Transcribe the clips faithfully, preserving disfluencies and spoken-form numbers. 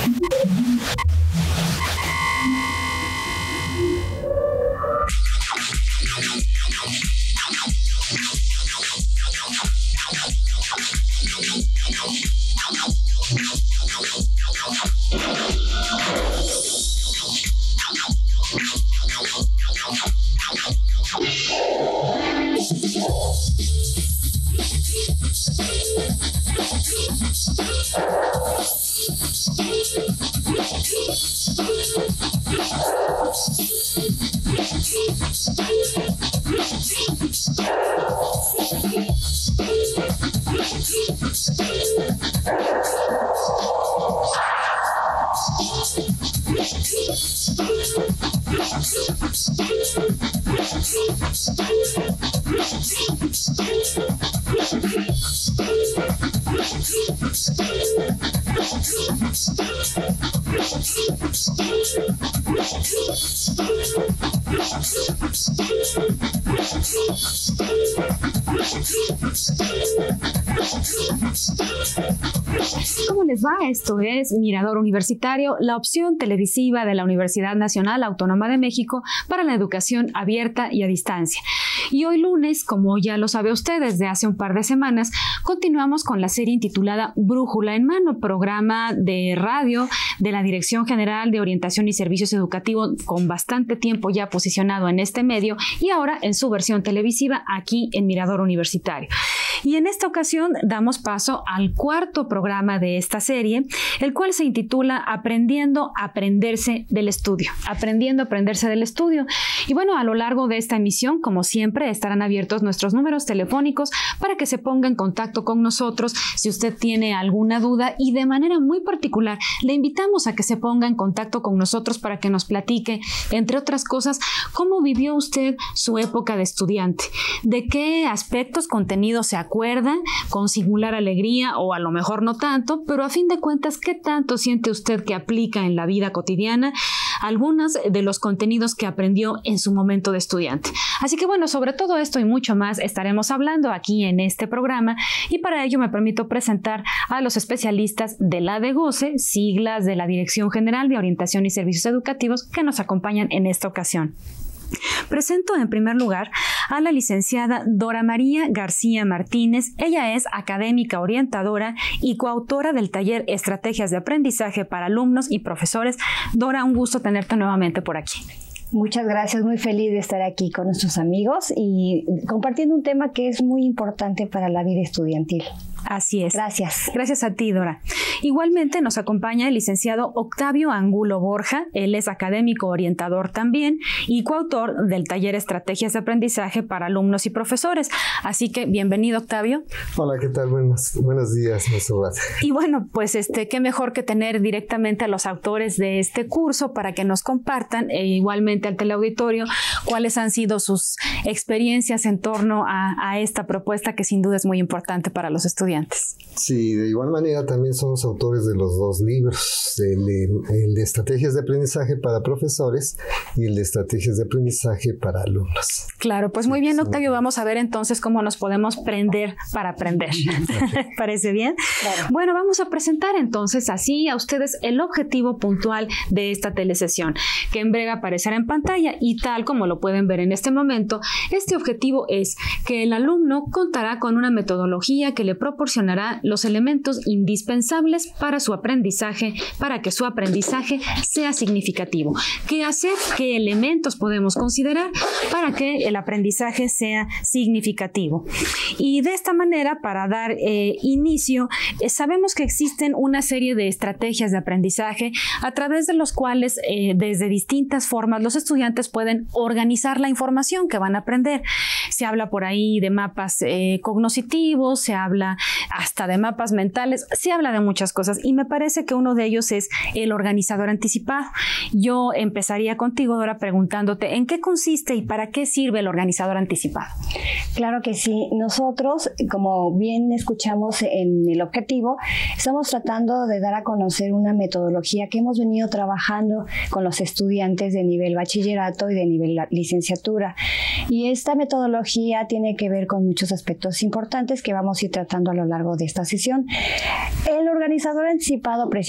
¿Cómo les va? Esto es Mirador Universitario, la opción televisiva de la Universidad Nacional Autónoma de México para la educación abierta y a distancia. Y hoy lunes, como ya lo sabe usted desde hace un par de semanas, continuamos con la serie intitulada Brújula en Mano, programa de radio de la Dirección General de Orientación y Servicios Educativos con bastante tiempo ya posicionado en este medio y ahora en su versión televisiva aquí en Mirador Universitario. Y en esta ocasión damos paso al cuarto programa de esta serie, el cual se intitula Aprendiendo a Aprenderse del Estudio. Aprendiendo a Aprenderse del Estudio. Y bueno, a lo largo de esta emisión, como siempre, estarán abiertos nuestros números telefónicos para que se ponga en contacto con nosotros si usted tiene alguna duda, y de manera muy particular le invitamos a que se ponga en contacto con nosotros para que nos platique, entre otras cosas, cómo vivió usted su época de estudiante, de qué aspectos, contenidos se acuerda con singular alegría o a lo mejor no tanto, pero a fin de cuentas, ¿qué tanto siente usted que aplica en la vida cotidiana algunos de los contenidos que aprendió en su momento de estudiante? Así que bueno, sobre todo esto y mucho más estaremos hablando aquí en este programa, y para ello me permito presentar a los especialistas de la DEGOCE, siglas de la Dirección General de Orientación y Servicios Educativos, que nos acompañan en esta ocasión. Presento en primer lugar a la licenciada Dora María García Martínez. Ella es académica orientadora y coautora del taller Estrategias de Aprendizaje para Alumnos y Profesores. Dora, un gusto tenerte nuevamente por aquí. Muchas gracias, muy feliz de estar aquí con nuestros amigos y compartiendo un tema que es muy importante para la vida estudiantil. Así es. Gracias. Gracias a ti, Dora. Igualmente nos acompaña el licenciado Octavio Angulo Borja. Él es académico orientador también y coautor del taller Estrategias de Aprendizaje para Alumnos y Profesores. Así que bienvenido, Octavio. Hola, ¿qué tal? Buenos, buenos días, Monserrat. Y bueno, pues este, qué mejor que tener directamente a los autores de este curso para que nos compartan, e igualmente al teleauditorio, cuáles han sido sus experiencias en torno a, a esta propuesta que sin duda es muy importante para los estudiantes. Sí, de igual manera también somos autores de los dos libros, el de, el de Estrategias de Aprendizaje para Profesores y el de Estrategias de Aprendizaje para Alumnos. Claro, pues muy bien, Octavio, vamos a ver entonces cómo nos podemos prender para aprender. Okay. ¿Parece bien? Claro. Bueno, vamos a presentar entonces así a ustedes el objetivo puntual de esta telesesión, que en breve aparecerá en pantalla, y tal como lo pueden ver en este momento, este objetivo es que el alumno contará con una metodología que le proporcionará los elementos indispensables para su aprendizaje, para que su aprendizaje sea significativo. ¿Qué hacer? ¿Qué elementos podemos considerar para que el aprendizaje sea significativo? Y de esta manera, para dar eh, inicio, eh, sabemos que existen una serie de estrategias de aprendizaje a través de los cuales, eh, desde distintas formas, los estudiantes pueden organizar la información que van a aprender. Se habla por ahí de mapas eh, cognitivos, se habla hasta de mapas mentales, se habla de muchas cosas, y me parece que uno de ellos es el organizador anticipado. Yo empezaría contigo, Dora, preguntándote ¿en qué consiste y para qué sirve el organizador anticipado? Claro que sí. Nosotros, como bien escuchamos en el objetivo, estamos tratando de dar a conocer una metodología que hemos venido trabajando con los estudiantes de nivel bachillerato y de nivel licenciatura. Y esta metodología tiene que ver con muchos aspectos importantes que vamos a ir tratando a lo largo de esta sesión. El organizador anticipado precisamente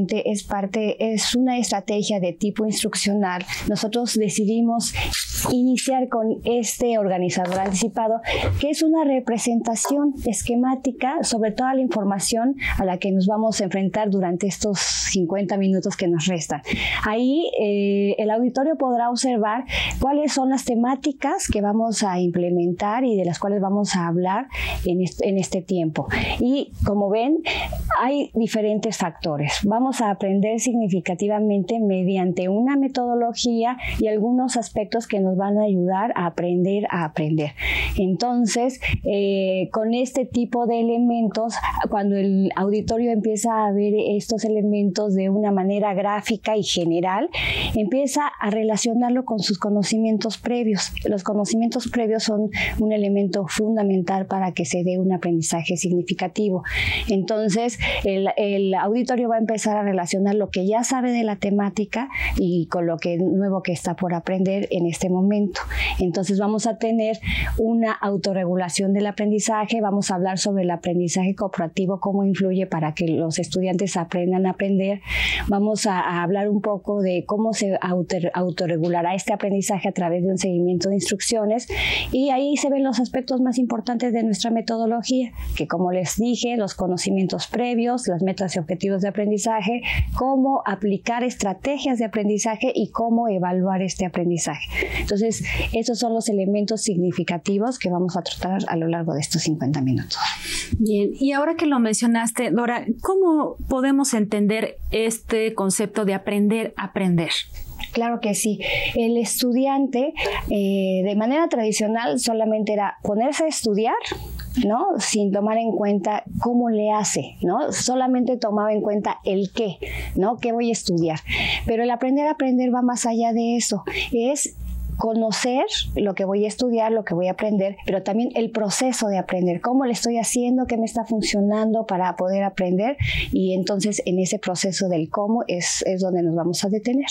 estudiante es parte, es una estrategia de tipo instruccional. Nosotros decidimos iniciar con este organizador anticipado, que es una representación esquemática sobre toda la información a la que nos vamos a enfrentar durante estos cincuenta minutos que nos restan. Ahí eh, el auditorio podrá observar cuáles son las temáticas que vamos a implementar y de las cuales vamos a hablar en este, en este tiempo. Y como ven, hay diferentes factores. Vamos a aprender significativamente mediante una metodología y algunos aspectos que nos van a ayudar a aprender a aprender. Entonces, eh, con este tipo de elementos, cuando el auditorio empieza a ver estos elementos de una manera gráfica y general, empieza a relacionarlo con sus conocimientos previos. Los conocimientos previos son un elemento fundamental para que se dé un aprendizaje significativo. Entonces, el, el auditorio va a empezar a relacionar lo que ya sabe de la temática y con lo que nuevo que está por aprender en este momento. Entonces, vamos a tener una autorregulación del aprendizaje, vamos a hablar sobre el aprendizaje cooperativo, cómo influye para que los estudiantes aprendan a aprender. Vamos a, a hablar un poco de cómo se auto, autorregulará este aprendizaje a través de un seguimiento de instrucciones, y ahí se ven los aspectos más importantes de nuestra metodología, que como les dije, los conocimientos previos, las metas y objetivos de aprendizaje, cómo aplicar estrategias de aprendizaje y cómo evaluar este aprendizaje. Entonces, esos son los elementos significativos que vamos a tratar a lo largo de estos cincuenta minutos. Bien, y ahora que lo mencionaste, Dora, ¿cómo podemos entender este concepto de aprender a aprender? Claro que sí. El estudiante, eh, de manera tradicional, solamente era ponerse a estudiar, ¿no? Sin tomar en cuenta cómo le hace, ¿no? Solamente tomaba en cuenta el qué, ¿no? ¿Qué voy a estudiar? Pero el aprender a aprender va más allá de eso. Es conocer lo que voy a estudiar, lo que voy a aprender, pero también el proceso de aprender, cómo le estoy haciendo, qué me está funcionando para poder aprender, y entonces en ese proceso del cómo es, es donde nos vamos a detener.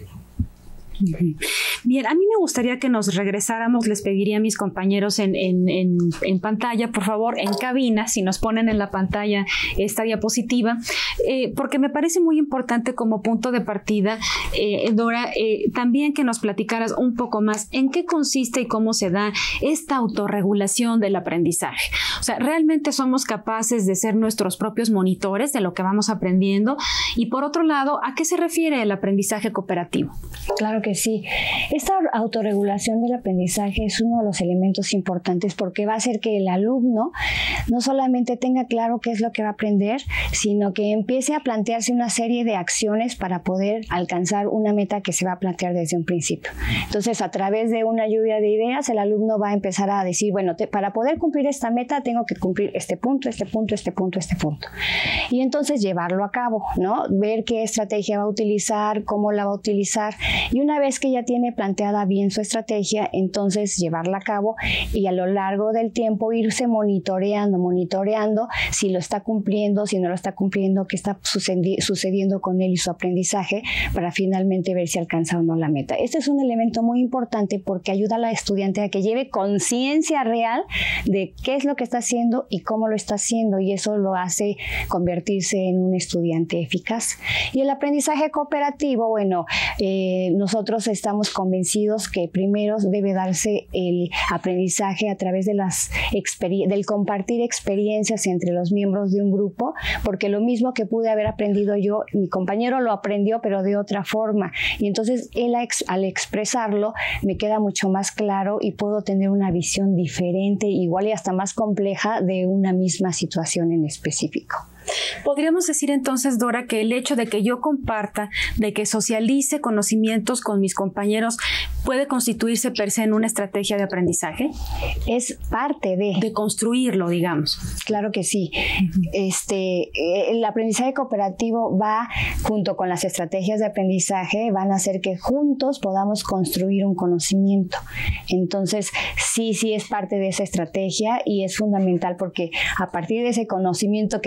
Bien, a mí me gustaría que nos regresáramos, les pediría a mis compañeros en, en, en, en pantalla, por favor, en cabina, si nos ponen en la pantalla esta diapositiva, eh, porque me parece muy importante como punto de partida, eh, Dora, eh, también que nos platicaras un poco más en qué consiste y cómo se da esta autorregulación del aprendizaje. O sea, ¿realmente somos capaces de ser nuestros propios monitores de lo que vamos aprendiendo? Y por otro lado, ¿a qué se refiere el aprendizaje cooperativo? Claro que sí. Esta autorregulación del aprendizaje es uno de los elementos importantes, porque va a hacer que el alumno no solamente tenga claro qué es lo que va a aprender, sino que empiece a plantearse una serie de acciones para poder alcanzar una meta que se va a plantear desde un principio. Entonces, a través de una lluvia de ideas, el alumno va a empezar a decir, bueno, te, para poder cumplir esta meta tengo que cumplir este punto, este punto, este punto, este punto. Y entonces llevarlo a cabo, ¿no? Ver qué estrategia va a utilizar, cómo la va a utilizar, y una vez que ya tiene planteada bien su estrategia, entonces llevarla a cabo y a lo largo del tiempo irse monitoreando, monitoreando si lo está cumpliendo, si no lo está cumpliendo, qué está sucedi- sucediendo con él y su aprendizaje, para finalmente ver si alcanza o no la meta. Este es un elemento muy importante porque ayuda a la estudiante a que lleve conciencia real de qué es lo que está haciendo y cómo lo está haciendo, y eso lo hace convertirse en un estudiante eficaz. Y el aprendizaje cooperativo, bueno, eh, nosotros estamos convencidos que primero debe darse el aprendizaje a través de las del compartir experiencias entre los miembros de un grupo, porque lo mismo que pude haber aprendido yo, mi compañero lo aprendió pero de otra forma, y entonces él al expresarlo me queda mucho más claro y puedo tener una visión diferente, igual y hasta más compleja, de una misma situación en específico. ¿Podríamos decir entonces, Dora, que el hecho de que yo comparta, de que socialice conocimientos con mis compañeros, puede constituirse per se en una estrategia de aprendizaje? Es parte de... De construirlo, digamos. Claro que sí. Uh-huh. Este, el aprendizaje cooperativo va junto con las estrategias de aprendizaje, van a hacer que juntos podamos construir un conocimiento. Entonces, sí, sí es parte de esa estrategia, y es fundamental porque a partir de ese conocimiento que se va a dar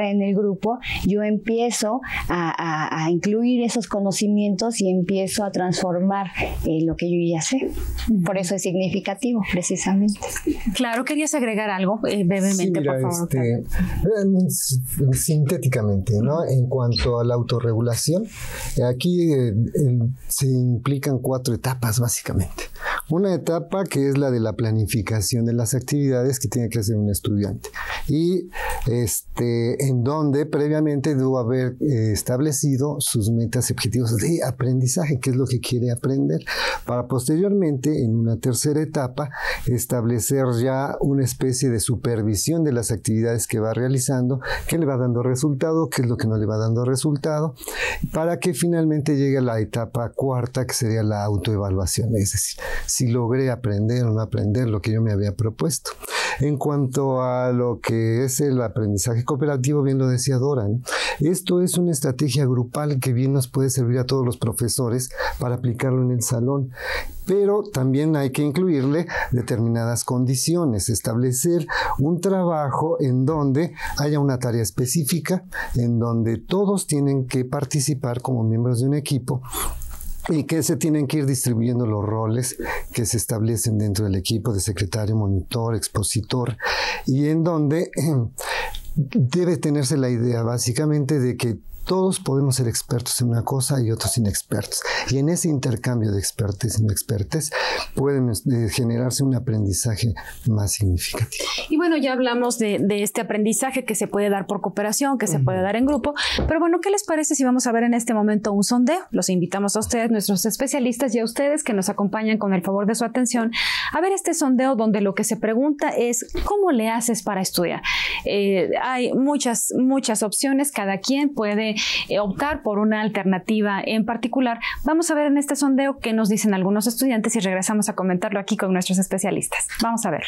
en el grupo, yo empiezo a, a, a incluir esos conocimientos y empiezo a transformar eh, lo que yo ya sé. Por eso es significativo, precisamente. Claro, ¿querías agregar algo eh, brevemente, sí, mira, por favor? Este, sintéticamente, ¿no? En cuanto a la autorregulación, aquí eh, se implican cuatro etapas, básicamente. Una etapa que es la de la planificación de las actividades que tiene que hacer un estudiante y este, en donde previamente debo haber eh, establecido sus metas y objetivos de aprendizaje, qué es lo que quiere aprender, para posteriormente en una tercera etapa establecer ya una especie de supervisión de las actividades que va realizando, qué le va dando resultado, qué es lo que no le va dando resultado, para que finalmente llegue a la etapa cuarta, que sería la autoevaluación, es decir, si logré aprender o no aprender lo que yo me había propuesto. En cuanto a lo que es el aprendizaje cooperativo, bien lo decía Dora, ¿no? Esto es una estrategia grupal que bien nos puede servir a todos los profesores para aplicarlo en el salón, pero también hay que incluirle determinadas condiciones, establecer un trabajo en donde haya una tarea específica, en donde todos tienen que participar como miembros de un equipo, y que se tienen que ir distribuyendo los roles que se establecen dentro del equipo de secretario, monitor, expositor, y en donde eh, debe tenerse la idea básicamente de que todos podemos ser expertos en una cosa y otros inexpertos. Y en ese intercambio de expertos y inexpertos pueden eh, generarse un aprendizaje más significativo. Y bueno, ya hablamos de, de este aprendizaje que se puede dar por cooperación, que se uh-huh. puede dar en grupo. Pero bueno, ¿qué les parece si vamos a ver en este momento un sondeo? Los invitamos a ustedes, nuestros especialistas, y a ustedes que nos acompañan con el favor de su atención, a ver este sondeo donde lo que se pregunta es ¿cómo le haces para estudiar? Eh, hay muchas, muchas opciones, cada quien puede optar por una alternativa en particular. Vamos a ver en este sondeo qué nos dicen algunos estudiantes y regresamos a comentarlo aquí con nuestros especialistas. Vamos a ver.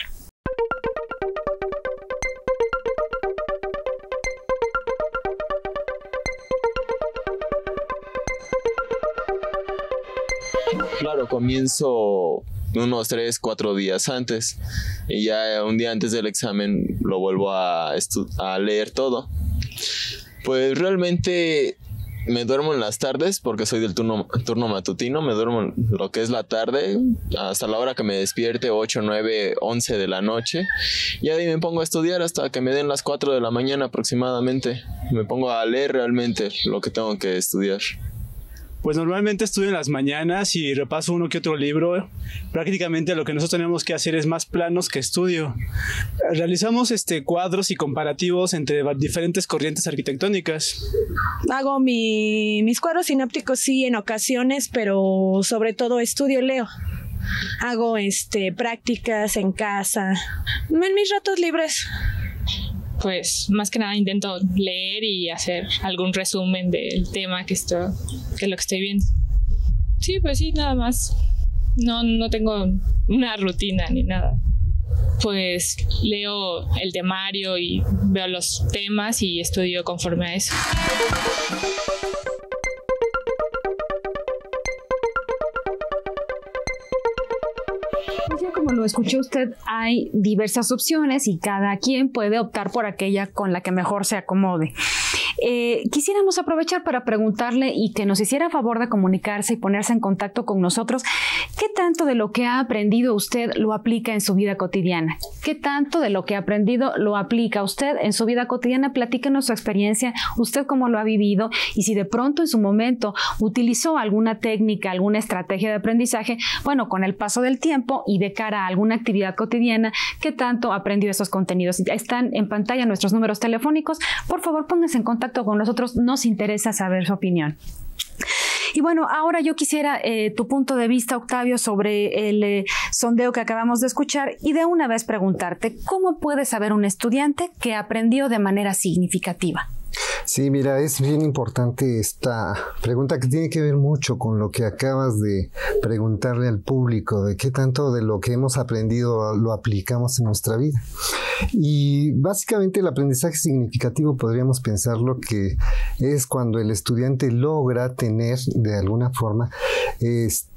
Claro, comienzo unos tres, cuatro días antes y ya un día antes del examen lo vuelvo a, a leer todo. Pues realmente me duermo en las tardes porque soy del turno, turno matutino, me duermo lo que es la tarde hasta la hora que me despierte, ocho, nueve, once de la noche, y ahí me pongo a estudiar hasta que me den las cuatro de la mañana aproximadamente. Me pongo a leer realmente lo que tengo que estudiar. Pues normalmente estudio en las mañanas y repaso uno que otro libro. Prácticamente lo que nosotros tenemos que hacer es más planos que estudio. Realizamos este, cuadros y comparativos entre diferentes corrientes arquitectónicas. Hago mi, mis cuadros sinápticos sí en ocasiones, pero sobre todo estudio, leo. Hago este, prácticas en casa, en mis ratos libres. Pues más que nada intento leer y hacer algún resumen del tema que, estoy, que es lo que estoy viendo. Sí, pues sí, nada más. No, no tengo una rutina ni nada. Pues leo el temario y veo los temas y estudio conforme a eso. Como lo escuchó usted, hay diversas opciones y cada quien puede optar por aquella con la que mejor se acomode. Eh, quisiéramos aprovechar para preguntarle y que nos hiciera favor de comunicarse y ponerse en contacto con nosotros. ¿Qué tanto de lo que ha aprendido usted lo aplica en su vida cotidiana? ¿Qué tanto de lo que ha aprendido lo aplica usted en su vida cotidiana? Platíquenos su experiencia, usted cómo lo ha vivido y si de pronto en su momento utilizó alguna técnica, alguna estrategia de aprendizaje, bueno, con el paso del tiempo y de cara a alguna actividad cotidiana, ¿qué tanto aprendió esos contenidos? Están en pantalla nuestros números telefónicos. Por favor, pónganse en contacto con nosotros, nos interesa saber su opinión. Y bueno, ahora yo quisiera eh, tu punto de vista, Octavio, sobre el eh, sondeo que acabamos de escuchar y de una vez preguntarte, ¿cómo puede saber un estudiante que aprendió de manera significativa? Sí, mira, es bien importante esta pregunta que tiene que ver mucho con lo que acabas de preguntarle al público, de qué tanto de lo que hemos aprendido lo aplicamos en nuestra vida. Y básicamente el aprendizaje significativo podríamos pensarlo que es cuando el estudiante logra tener de alguna forma este,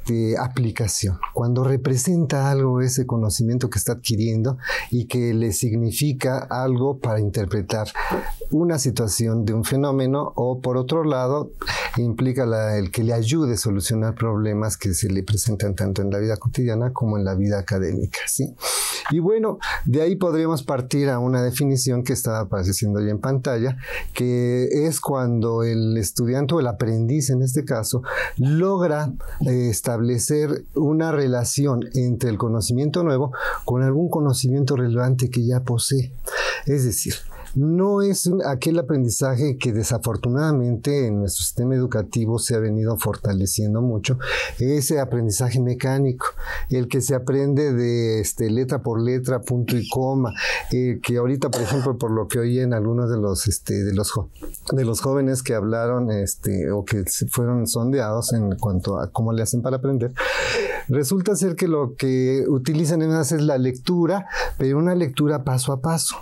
este, aplicación, cuando representa algo ese conocimiento que está adquiriendo y que le significa algo para interpretar una situación de un fenómeno, o por otro lado implica la, el que le ayude a solucionar problemas que se le presentan tanto en la vida cotidiana como en la vida académica, ¿sí? Y bueno, de ahí podríamos partir a una definición que estaba apareciendo ya en pantalla, que es cuando el estudiante o el aprendiz en este caso logra eh, establecer una relación entre el conocimiento nuevo con algún conocimiento relevante que ya posee. Es decir, no es un, aquel aprendizaje que desafortunadamente en nuestro sistema educativo se ha venido fortaleciendo mucho, ese aprendizaje mecánico, el que se aprende de este, letra por letra, punto y coma, eh, que ahorita, por ejemplo, por lo que oí en algunos de los, este, de los, de los jóvenes que hablaron este, o que fueron sondeados en cuanto a cómo le hacen para aprender, resulta ser que lo que utilizan es la lectura, pero una lectura paso a paso.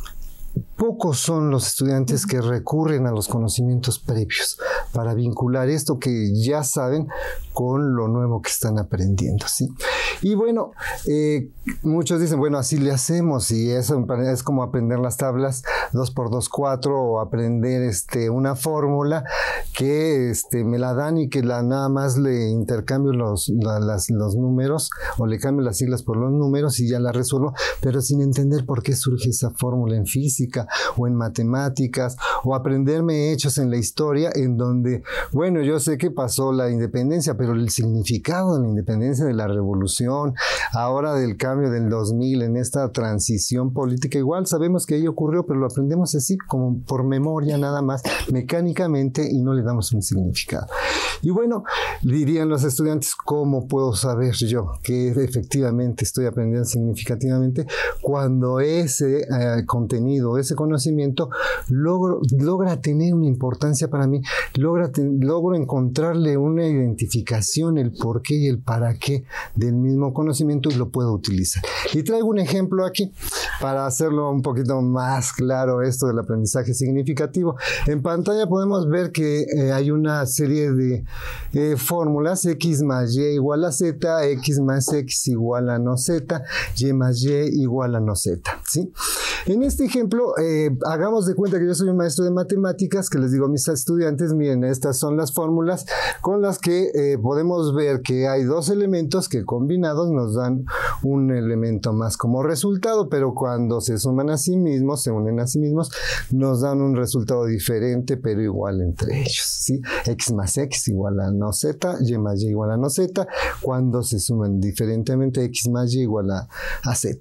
Pocos son los estudiantes que recurren a los conocimientos previos para vincular esto que ya saben con lo nuevo que están aprendiendo, ¿sí? Y bueno, eh, muchos dicen, bueno, así le hacemos, y eso es como aprender las tablas dos por dos, cuatro, o aprender este, una fórmula que este, me la dan y que la, nada más le intercambio los, la, las, los números, o le cambio las siglas por los números y ya la resuelvo, pero sin entender por qué surge esa fórmula en física o en matemáticas, o aprenderme hechos en la historia en donde, bueno, yo sé que pasó la independencia, pero el significado de la independencia, de la revolución, ahora del cambio del dos mil, en esta transición política, igual sabemos que ahí ocurrió, pero lo aprendemos así, como por memoria nada más, mecánicamente, y no le damos un significado. Y bueno, dirían los estudiantes, ¿cómo puedo saber yo que efectivamente estoy aprendiendo significativamente cuando ese eh, contenido, ese conocimiento logro, logra tener una importancia para mí, logra te, logro encontrarle una identificación, el por qué y el para qué del mismo conocimiento, y lo puedo utilizar? Y traigo un ejemplo aquí para hacerlo un poquito más claro esto del aprendizaje significativo. En pantalla podemos ver que eh, hay una serie de eh, fórmulas: x más y igual a z, x más x igual a no z, y más y igual a no z, ¿sí? En este ejemplo, eh, hagamos de cuenta que yo soy un maestro de matemáticas, que les digo a mis estudiantes, miren, estas son las fórmulas con las que eh, podemos ver que hay dos elementos que combinados nos dan un elemento más como resultado, pero cuando se suman a sí mismos, se unen a sí mismos, nos dan un resultado diferente, pero igual entre ellos, ¿sí? X más x igual a no z, y más y igual a no z, cuando se suman diferentemente, x más y igual a, a z.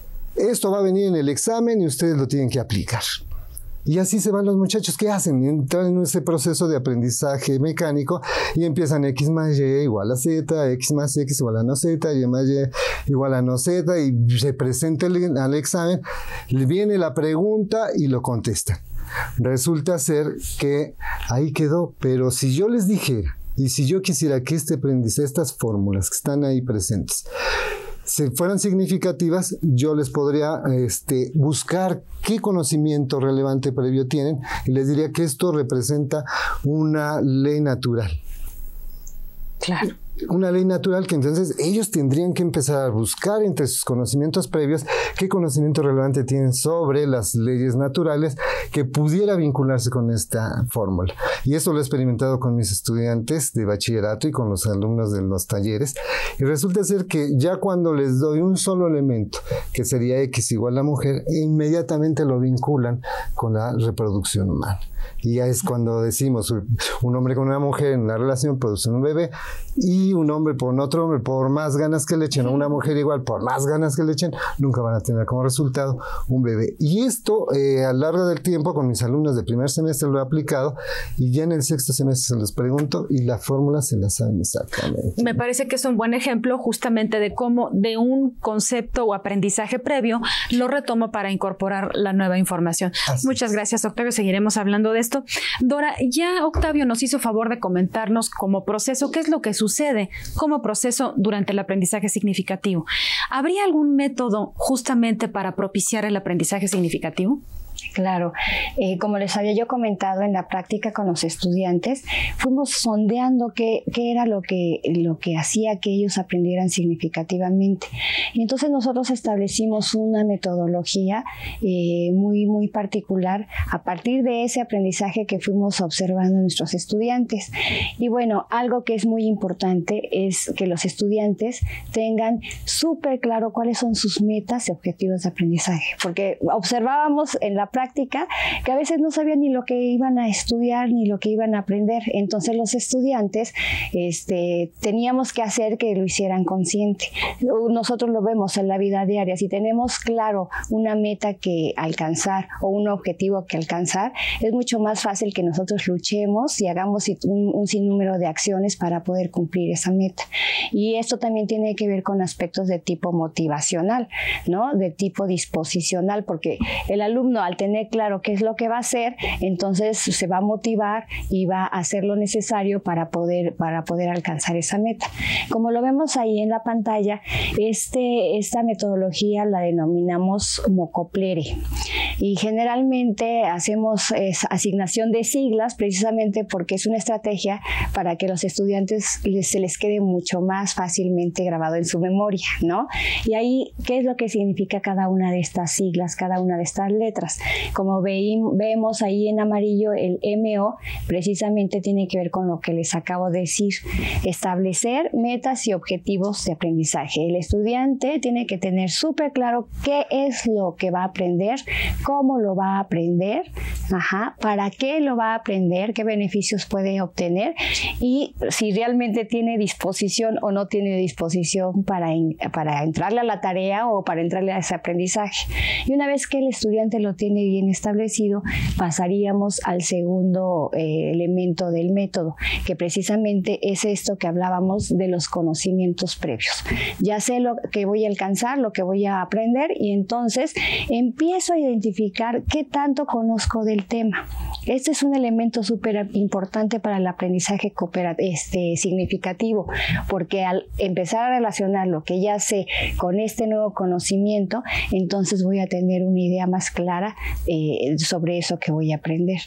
Esto va a venir en el examen y ustedes lo tienen que aplicar. Y así se van los muchachos. ¿Qué hacen? Entran en ese proceso de aprendizaje mecánico y empiezan x más y igual a z, x más x igual a no z, y más y igual a no z, y se presenta el, al examen, le viene la pregunta y lo contestan. Resulta ser que ahí quedó, pero si yo les dijera, y si yo quisiera que este aprendizaje, estas fórmulas que están ahí presentes, si fueran significativas, yo les podría este, buscar qué conocimiento relevante previo tienen, y les diría que esto representa una ley natural. Claro. Una ley natural que entonces ellos tendrían que empezar a buscar entre sus conocimientos previos qué conocimiento relevante tienen sobre las leyes naturales que pudiera vincularse con esta fórmula. Y eso lo he experimentado con mis estudiantes de bachillerato y con los alumnos de los talleres. Y resulta ser que ya cuando les doy un solo elemento, que sería x igual a mujer, inmediatamente lo vinculan con la reproducción humana. Y ya es cuando decimos, un hombre con una mujer en una relación producen un bebé, y un hombre por otro hombre, por más ganas que le echen, o una mujer igual, por más ganas que le echen, nunca van a tener como resultado un bebé. Y esto, eh, a lo largo del tiempo, con mis alumnos de primer semestre lo he aplicado, y ya en el sexto semestre se los pregunto, y la fórmula se la saben exactamente. Me parece que es un buen ejemplo justamente de cómo de un concepto o aprendizaje previo lo retomo para incorporar la nueva información. Así Muchas es. Gracias, Octavio. Seguiremos hablando de esto. Dora, ya Octavio nos hizo favor de comentarnos como proceso qué es lo que sucede como proceso durante el aprendizaje significativo. ¿Habría algún método justamente para propiciar el aprendizaje significativo? Claro, eh, como les había yo comentado en la práctica con los estudiantes, fuimos sondeando qué, qué era lo que, lo que hacía que ellos aprendieran significativamente. Y entonces nosotros establecimos una metodología eh, muy, muy particular a partir de ese aprendizaje que fuimos observando en nuestros estudiantes. Y bueno, algo que es muy importante es que los estudiantes tengan súper claro cuáles son sus metas y objetivos de aprendizaje, porque observábamos en la práctica que a veces no sabían ni lo que iban a estudiar ni lo que iban a aprender. Entonces los estudiantes este, teníamos que hacer que lo hicieran consciente. Nosotros lo vemos en la vida diaria. Si tenemos claro una meta que alcanzar o un objetivo que alcanzar, es mucho más fácil que nosotros luchemos y hagamos un, un sinnúmero de acciones para poder cumplir esa meta. Y esto también tiene que ver con aspectos de tipo motivacional, ¿no? De tipo disposicional, porque el alumno, al tener claro qué es lo que va a hacer, entonces se va a motivar y va a hacer lo necesario para poder, para poder alcanzar esa meta. Como lo vemos ahí en la pantalla, este, esta metodología la denominamos Mocoplere, y generalmente hacemos asignación de siglas precisamente porque es una estrategia para que los estudiantes les, se les quede mucho más fácilmente grabado en su memoria, ¿no? Y ahí, ¿qué es lo que significa cada una de estas siglas, cada una de estas letras? Como ve, vemos ahí en amarillo, el M O precisamente tiene que ver con lo que les acabo de decir: establecer metas y objetivos de aprendizaje. El estudiante tiene que tener súper claro qué es lo que va a aprender, cómo lo va a aprender, ajá, para qué lo va a aprender, qué beneficios puede obtener y si realmente tiene disposición o no tiene disposición para, in, para entrarle a la tarea o para entrarle a ese aprendizaje. Y una vez que el estudiante lo tiene bien establecido, pasaríamos al segundo eh, elemento del método, que precisamente es esto que hablábamos de los conocimientos previos. Ya sé lo que voy a alcanzar, lo que voy a aprender, y entonces empiezo a identificar qué tanto conozco del tema. Este es un elemento súper importante para el aprendizaje este, significativo, porque al empezar a relacionar lo que ya sé con este nuevo conocimiento, entonces voy a tener una idea más clara eh, sobre eso que voy a aprender.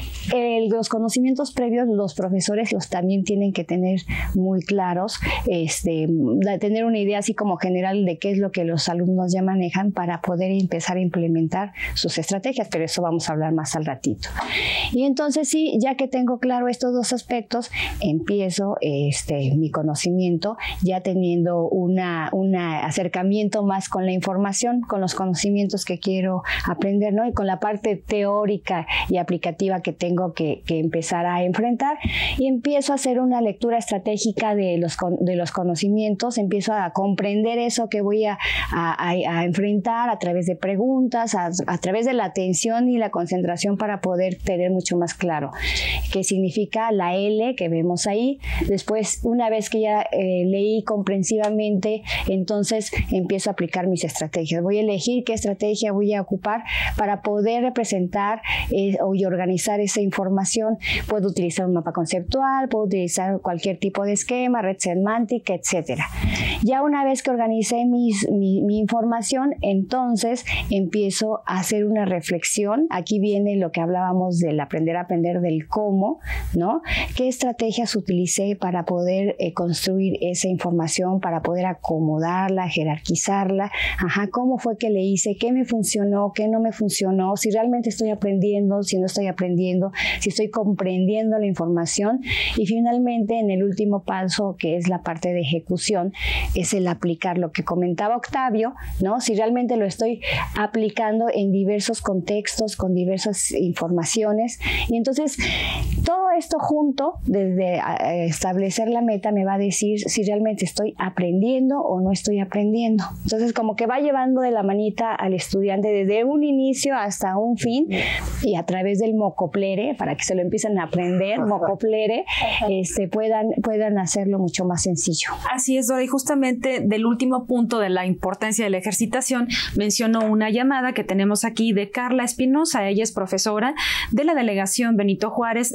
Eh, los conocimientos previos, los profesores los también tienen que tener muy claros, este, tener una idea así como general de qué es lo que los alumnos ya manejan para poder empezar a implementar sus estrategias, pero eso vamos a hablar más al ratito. Y entonces sí, ya que tengo claro estos dos aspectos, empiezo este, mi conocimiento ya teniendo una, una acercamiento más con la información, con los conocimientos que quiero aprender, ¿no? Y con la parte teórica y aplicativa que tengo que, que empezar a enfrentar, y empiezo a hacer una lectura estratégica de los, de los conocimientos, empiezo a comprender eso que voy a, a, a enfrentar a través de preguntas, a, a través de la atención y la concentración para poder tener mucho más claro qué significa la L que vemos ahí. Después, una vez que ya eh, leí comprensivamente, entonces empiezo a aplicar mis estrategias. Voy a elegir qué estrategia voy a ocupar para poder representar eh, y organizar esa información. Puedo utilizar un mapa conceptual, puedo utilizar cualquier tipo de esquema, red semántica, etcétera. Ya una vez que organicé mis, mi, mi información, entonces empiezo a hacer una reflexión. Aquí viene lo que hablábamos del aprender a aprender, del cómo, ¿no? ¿Qué estrategias utilicé para poder eh, construir esa información, para poder acomodarla, jerarquizarla? Ajá, ¿cómo fue que le hice? ¿Qué me funcionó? ¿Qué no me funcionó? Si realmente estoy aprendiendo, si no estoy aprendiendo, si estoy comprendiendo la información. Y finalmente, en el último paso, que es la parte de ejecución, es el aplicar lo que comentaba Octavio, ¿no? Si realmente lo estoy aplicando en diversos contextos, con diversas informaciones. Y entonces, todo esto junto, desde establecer la meta, me va a decir si realmente estoy aprendiendo o no estoy aprendiendo. Entonces, como que va llevando de la manita al estudiante desde un inicio hasta un fin, y a través del Mocoplere, para que se lo empiecen a aprender, Mocoplere, este, puedan, puedan hacerlo mucho más sencillo. Así es, Dora, y justamente del último punto de la importancia de la ejercitación, mencionó una llamada que tenemos aquí de Carla Espinosa. Ella es profesora de la delegación Benito Juárez. Eh, nos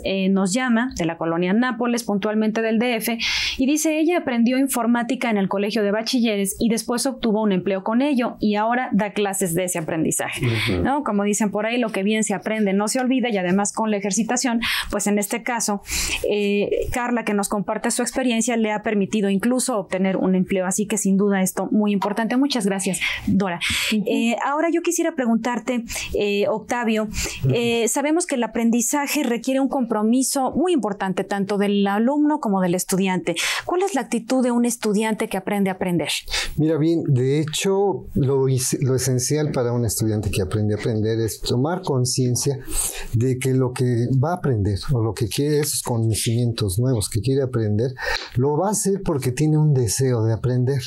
nos llama de la colonia Nápoles, puntualmente del D F, y dice, ella aprendió informática en el colegio de bachilleres y después obtuvo un empleo con ello y ahora da clases de ese aprendizaje. Uh-huh. ¿No? Como dicen por ahí, lo que bien se aprende no se olvida, y además con la ejercitación, pues en este caso, eh, Carla, que nos comparte su experiencia, le ha permitido incluso obtener un empleo, así que sin duda esto muy importante. Muchas gracias, Dora. Uh-huh. Eh, ahora yo quisiera preguntarte, eh, Octavio, eh, sabemos que el aprendizaje requiere un compromiso muy importante tanto del alumno como del estudiante. ¿Cuál es la actitud de un estudiante que aprende a aprender? Mira bien, de hecho, lo, lo esencial para un estudiante que aprende a aprender es tomar conciencia de que lo que va a aprender o lo que quiere, esos conocimientos nuevos que quiere aprender, lo va a hacer porque tiene un deseo de aprender,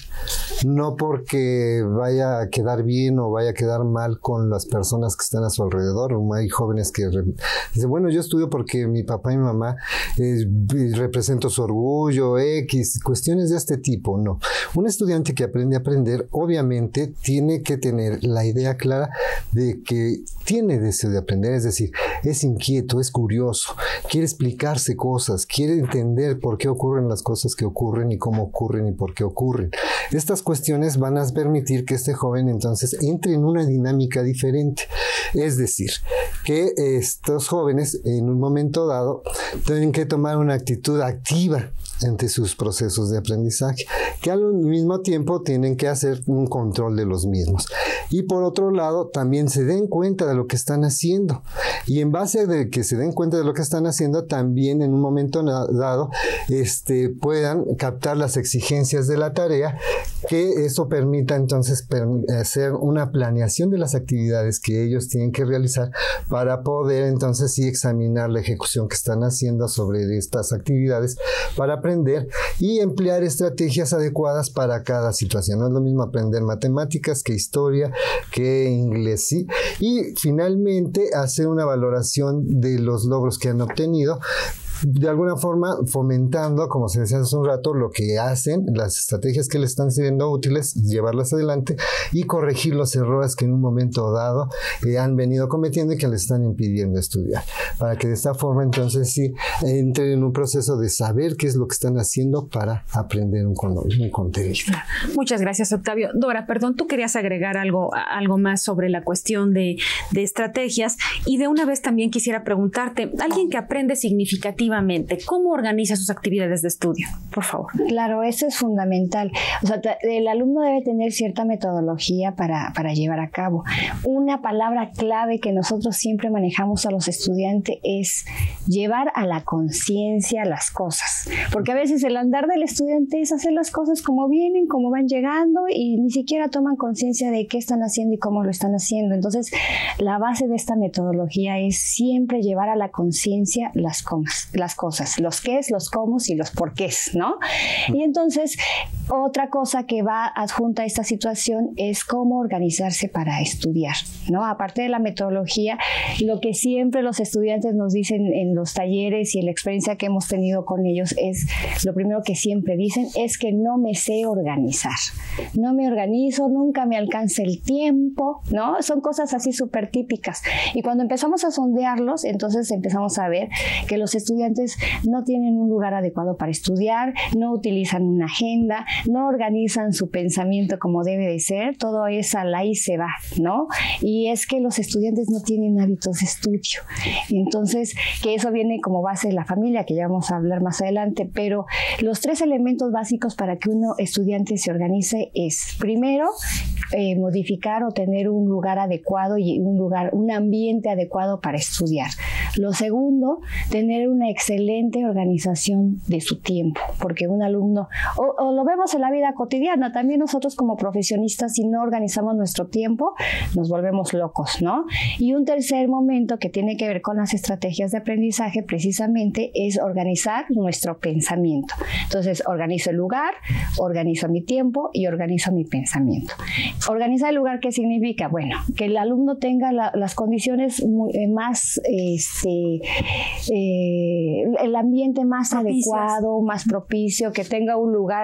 no porque vaya a quedar bien o vaya a quedar mal con las personas que están a su alrededor. Hay jóvenes que dicen, bueno, yo estudio porque mi papá y mi mamá eh, represento su orgullo, X, cuestiones de este tipo. No, un estudiante que aprende a aprender obviamente tiene que tener la idea clara de que tiene deseo de aprender, es decir, es inquieto, es curioso, quiere explicarse cosas, quiere entender por qué ocurren las cosas que ocurren y cómo ocurren y por qué ocurren. Estas cuestiones van a permitir que este joven entonces entre en una dinámica diferente, es decir, que estos jóvenes en un momento dado tienen que tomar una actitud activa ante sus procesos de aprendizaje, que al mismo tiempo tienen que hacer un control de los mismos. Y por otro lado, también se den cuenta de lo que están haciendo. Y en base a que se den cuenta de lo que están haciendo, también en un momento dado este, puedan captar las exigencias de la tarea, que eso permita entonces hacer una planeación de las actividades que ellos tienen que realizar para poder entonces sí examinar la ejecución que están haciendo sobre estas actividades para aprender y emplear estrategias adecuadas para cada situación. No es lo mismo aprender matemáticas que historia, que inglés, ¿sí? Y finalmente hacer una valoración de los logros que han obtenido, de alguna forma fomentando, como se decía hace un rato, lo que hacen, las estrategias que les están siendo útiles, llevarlas adelante y corregir los errores que en un momento dado eh, han venido cometiendo y que les están impidiendo estudiar, para que de esta forma entonces sí entren en un proceso de saber qué es lo que están haciendo para aprender un, un contenido. Muchas gracias, Octavio. Dora, perdón, tú querías agregar algo, algo más sobre la cuestión de, de estrategias, y de una vez también quisiera preguntarte, alguien que aprende significativamente, ¿cómo organiza sus actividades de estudio? Por favor. Claro, eso es fundamental. O sea, el alumno debe tener cierta metodología para, para llevar a cabo. Una palabra clave que nosotros siempre manejamos a los estudiantes es llevar a la conciencia las cosas. Porque a veces el andar del estudiante es hacer las cosas como vienen, como van llegando, y ni siquiera toman conciencia de qué están haciendo y cómo lo están haciendo. Entonces, la base de esta metodología es siempre llevar a la conciencia las cosas. las cosas, los qués, los cómo y los porqués, ¿no? Y entonces, otra cosa que va adjunta a esta situación es cómo organizarse para estudiar, ¿no? Aparte de la metodología, lo que siempre los estudiantes nos dicen en los talleres y en la experiencia que hemos tenido con ellos es, lo primero que siempre dicen es que no me sé organizar, no me organizo, nunca me alcanza el tiempo, ¿no? Son cosas así súper típicas. Y cuando empezamos a sondearlos, entonces empezamos a ver que los estudiantes no tienen un lugar adecuado para estudiar, no utilizan una agenda, no organizan su pensamiento como debe de ser, todo es al ahí se va, ¿no? Y es que los estudiantes no tienen hábitos de estudio. Entonces, que eso viene como base de la familia, que ya vamos a hablar más adelante, pero los tres elementos básicos para que uno estudiante se organice es, primero, eh, modificar o tener un lugar adecuado y un lugar, un ambiente adecuado para estudiar. Lo segundo, tener una excelente organización de su tiempo, porque un alumno, o, o lo vemos en la vida cotidiana, también nosotros como profesionistas, si no organizamos nuestro tiempo, nos volvemos locos, ¿no? Y un tercer momento que tiene que ver con las estrategias de aprendizaje, precisamente, es organizar nuestro pensamiento. Entonces, organizo el lugar, organizo mi tiempo y organizo mi pensamiento. Organizar el lugar, ¿qué significa? Bueno, que el alumno tenga la, las condiciones muy, eh, más, este, eh, el ambiente más propicios, adecuado, más propicio, que tenga un lugar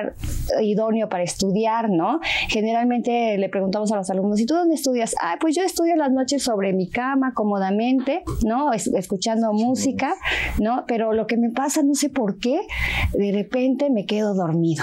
idóneo para estudiar, ¿no? Generalmente le preguntamos a los alumnos, ¿y tú dónde estudias? Ah, pues yo estudio las noches sobre mi cama, cómodamente, ¿no? Es, escuchando música, ¿no? Pero lo que me pasa, no sé por qué, de repente me quedo dormido.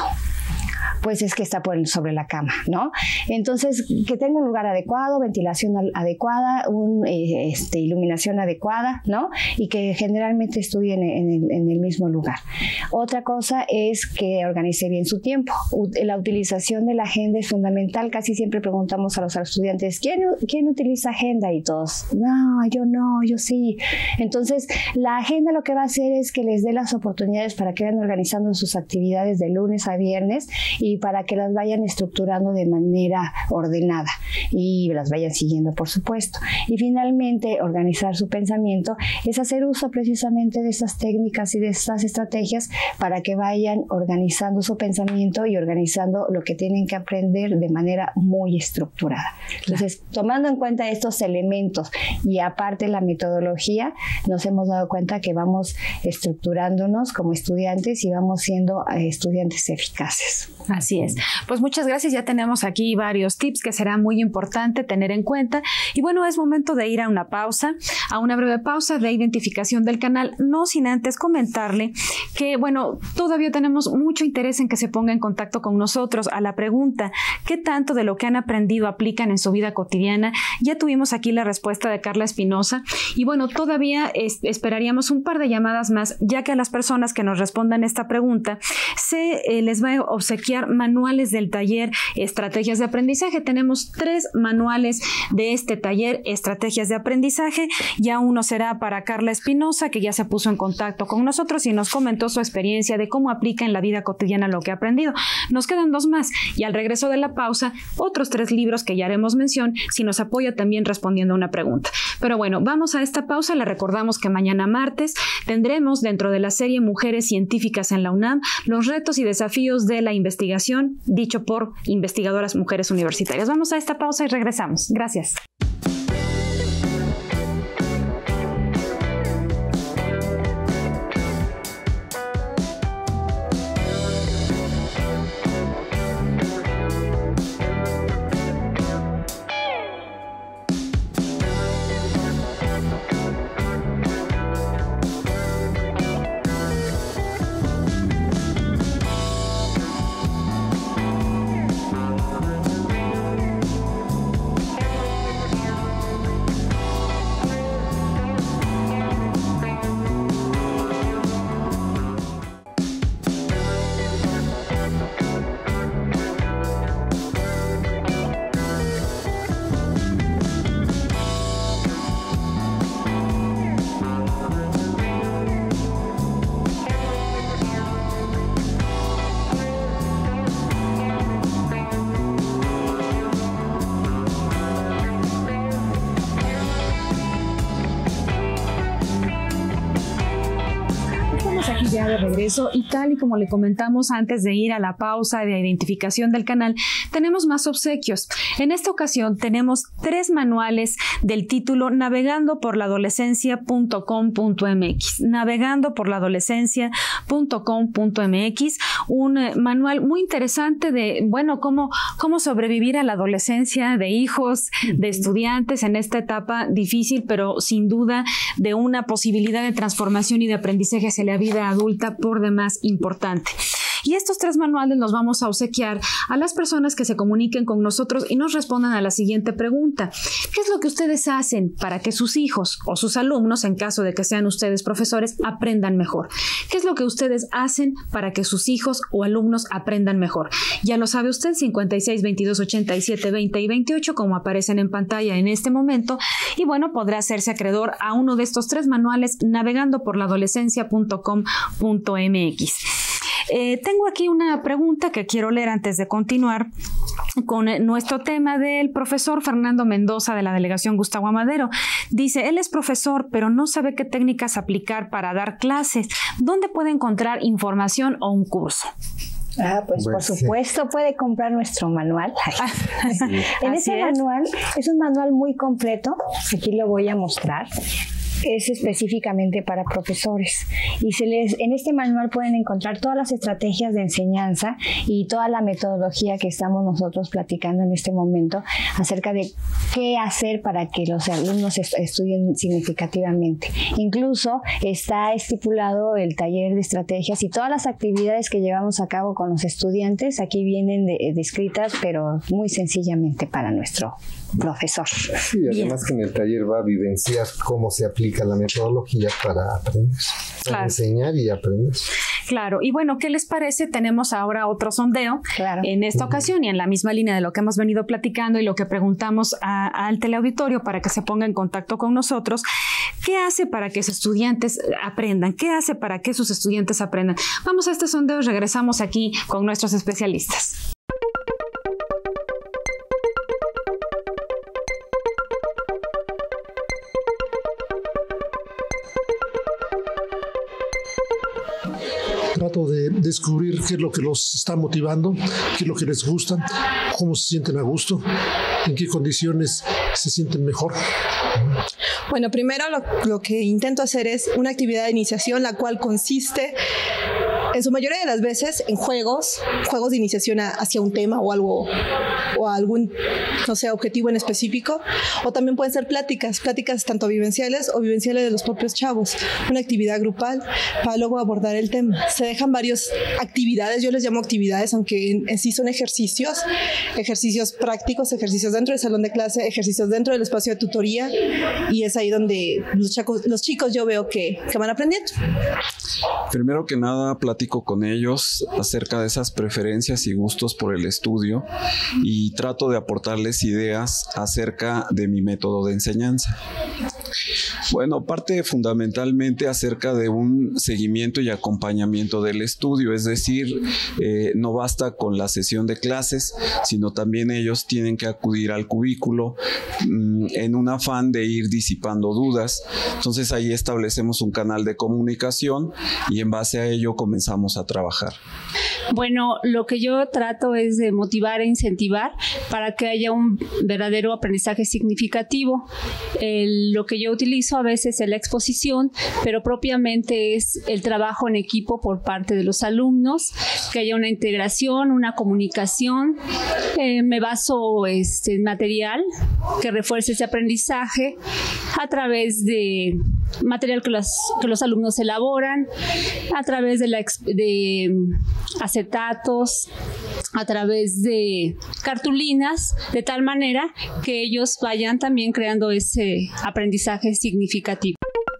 Pues es que está por el, sobre la cama, ¿no? Entonces, que tenga un lugar adecuado, ventilación adecuada, un, eh, este, iluminación adecuada, ¿no? Y que generalmente estudien en el, en el mismo lugar. Otra cosa es que organice bien su tiempo. U la utilización de la agenda es fundamental. Casi siempre preguntamos a los estudiantes, ¿quién, ¿quién utiliza agenda? Y todos, no, yo no, yo sí. Entonces, la agenda lo que va a hacer es que les dé las oportunidades para que vayan organizando sus actividades de lunes a viernes y para que las vayan estructurando de manera ordenada y las vayan siguiendo, por supuesto. Y finalmente, organizar su pensamiento es hacer uso precisamente de estas técnicas y de estas estrategias para que vayan organizando su pensamiento y organizando lo que tienen que aprender de manera muy estructurada. Entonces, tomando en cuenta estos elementos y aparte la metodología, nos hemos dado cuenta que vamos estructurándonos como estudiantes y vamos siendo estudiantes eficaces. Así es. Pues muchas gracias. Ya tenemos aquí varios tips que será muy importante tener en cuenta. Y bueno, es momento de ir a una pausa, a una breve pausa de identificación del canal, no sin antes comentarle que, bueno, todavía tenemos mucho interés en que se ponga en contacto con nosotros a la pregunta, ¿qué tanto de lo que han aprendido aplican en su vida cotidiana? Ya tuvimos aquí la respuesta de Carla Espinosa y bueno, todavía es, esperaríamos un par de llamadas más, ya que a las personas que nos respondan esta pregunta se eh, les va a obsequiar manuales del taller Estrategias de Aprendizaje. Tenemos tres manuales de este taller Estrategias de Aprendizaje. Ya uno será para Carla Espinosa, que ya se puso en contacto con nosotros y nos comentó su experiencia de cómo aplica en la vida cotidiana lo que ha aprendido. Nos quedan dos más y al regreso de la pausa, otros tres libros que ya haremos mención si nos apoya también respondiendo a una pregunta. Pero bueno, vamos a esta pausa. Le recordamos que mañana martes tendremos dentro de la serie Mujeres Científicas en la UNAM los retos y desafíos de la investigación, dicho por investigadoras mujeres universitarias. Vamos a esta pausa y regresamos. Gracias. Ya de regreso y tal y como le comentamos antes de ir a la pausa de identificación del canal, tenemos más obsequios. En esta ocasión tenemos tres manuales del título Navegando por la adolescencia punto com punto m x. Navegando por la adolescencia punto com punto m x, un eh, manual muy interesante de, bueno, cómo, cómo sobrevivir a la adolescencia de hijos, de estudiantes en esta etapa difícil, pero sin duda de una posibilidad de transformación y de aprendizaje hacia la vida adulta por demás importante. Y estos tres manuales los vamos a obsequiar a las personas que se comuniquen con nosotros y nos respondan a la siguiente pregunta. ¿Qué es lo que ustedes hacen para que sus hijos o sus alumnos, en caso de que sean ustedes profesores, aprendan mejor? ¿Qué es lo que ustedes hacen para que sus hijos o alumnos aprendan mejor? Ya lo sabe usted, cincuenta y seis, veintidós, ochenta y siete, veinte y veintiocho, como aparecen en pantalla en este momento. Y bueno, podrá hacerse acreedor a uno de estos tres manuales navegando por la adolescencia punto com punto m x. Eh, tengo aquí una pregunta que quiero leer antes de continuar con nuestro tema del profesor Fernando Mendoza de la Delegación Gustavo Amadero. Dice, él es profesor, pero no sabe qué técnicas aplicar para dar clases. ¿Dónde puede encontrar información o un curso? Ah, pues, pues por supuesto sí. Puede comprar nuestro manual. Sí. En ese manual es un manual muy completo. Aquí lo voy a mostrar. es específicamente para profesores y se les, en este manual pueden encontrar todas las estrategias de enseñanza y toda la metodología que estamos nosotros platicando en este momento acerca de qué hacer para que los alumnos est- estudien significativamente. Incluso está estipulado el taller de estrategias y todas las actividades que llevamos a cabo con los estudiantes aquí vienen de, descritas, pero muy sencillamente para nuestro profesor. Sí, además Bien. que en el taller va a vivenciar cómo se aplica la metodología para aprender, para claro. enseñar y aprender. Claro, y bueno, ¿qué les parece? Tenemos ahora otro sondeo claro. en esta uh-huh. ocasión y en la misma línea de lo que hemos venido platicando y lo que preguntamos a, al teleauditorio para que se ponga en contacto con nosotros. ¿Qué hace para que sus estudiantes aprendan? ¿Qué hace para que sus estudiantes aprendan? Vamos a este sondeo y regresamos aquí con nuestros especialistas. Trato de descubrir qué es lo que los está motivando, qué es lo que les gusta, cómo se sienten a gusto, en qué condiciones se sienten mejor. Bueno, primero lo, lo que intento hacer es una actividad de iniciación, la cual consiste en su mayoría de las veces en juegos, juegos de iniciación a, hacia un tema o algo, o algún, no sé, objetivo en específico, o también pueden ser pláticas, pláticas tanto vivenciales o vivenciales de los propios chavos, una actividad grupal para luego abordar el tema. Se dejan varias actividades, yo les llamo actividades, aunque en, en sí son ejercicios, ejercicios prácticos, ejercicios dentro del salón de clase, ejercicios dentro del espacio de tutoría, y es ahí donde los, chacos, los chicos yo veo que, que van aprendiendo. Primero que nada, platico con ellos acerca de esas preferencias y gustos por el estudio y trato de aportarles ideas acerca de mi método de enseñanza. Bueno, parte fundamentalmente acerca de un seguimiento y acompañamiento del estudio, es decir, eh, no basta con la sesión de clases, sino también ellos tienen que acudir al cubículo mmm, en un afán de ir disipando dudas. Entonces ahí establecemos un canal de comunicación y en base a ello comenzamos a trabajar. Bueno, lo que yo trato es de motivar e incentivar para que haya un verdadero aprendizaje significativo. El, lo que yo utilizo a veces es la exposición, pero propiamente es el trabajo en equipo por parte de los alumnos, que haya una integración, una comunicación. Eh, me baso este, en material que refuerce ese aprendizaje a través de material que los, que los alumnos elaboran, a través de, la, de acetatos, a través de cartulinas, de tal manera que ellos vayan también creando ese aprendizaje significativo.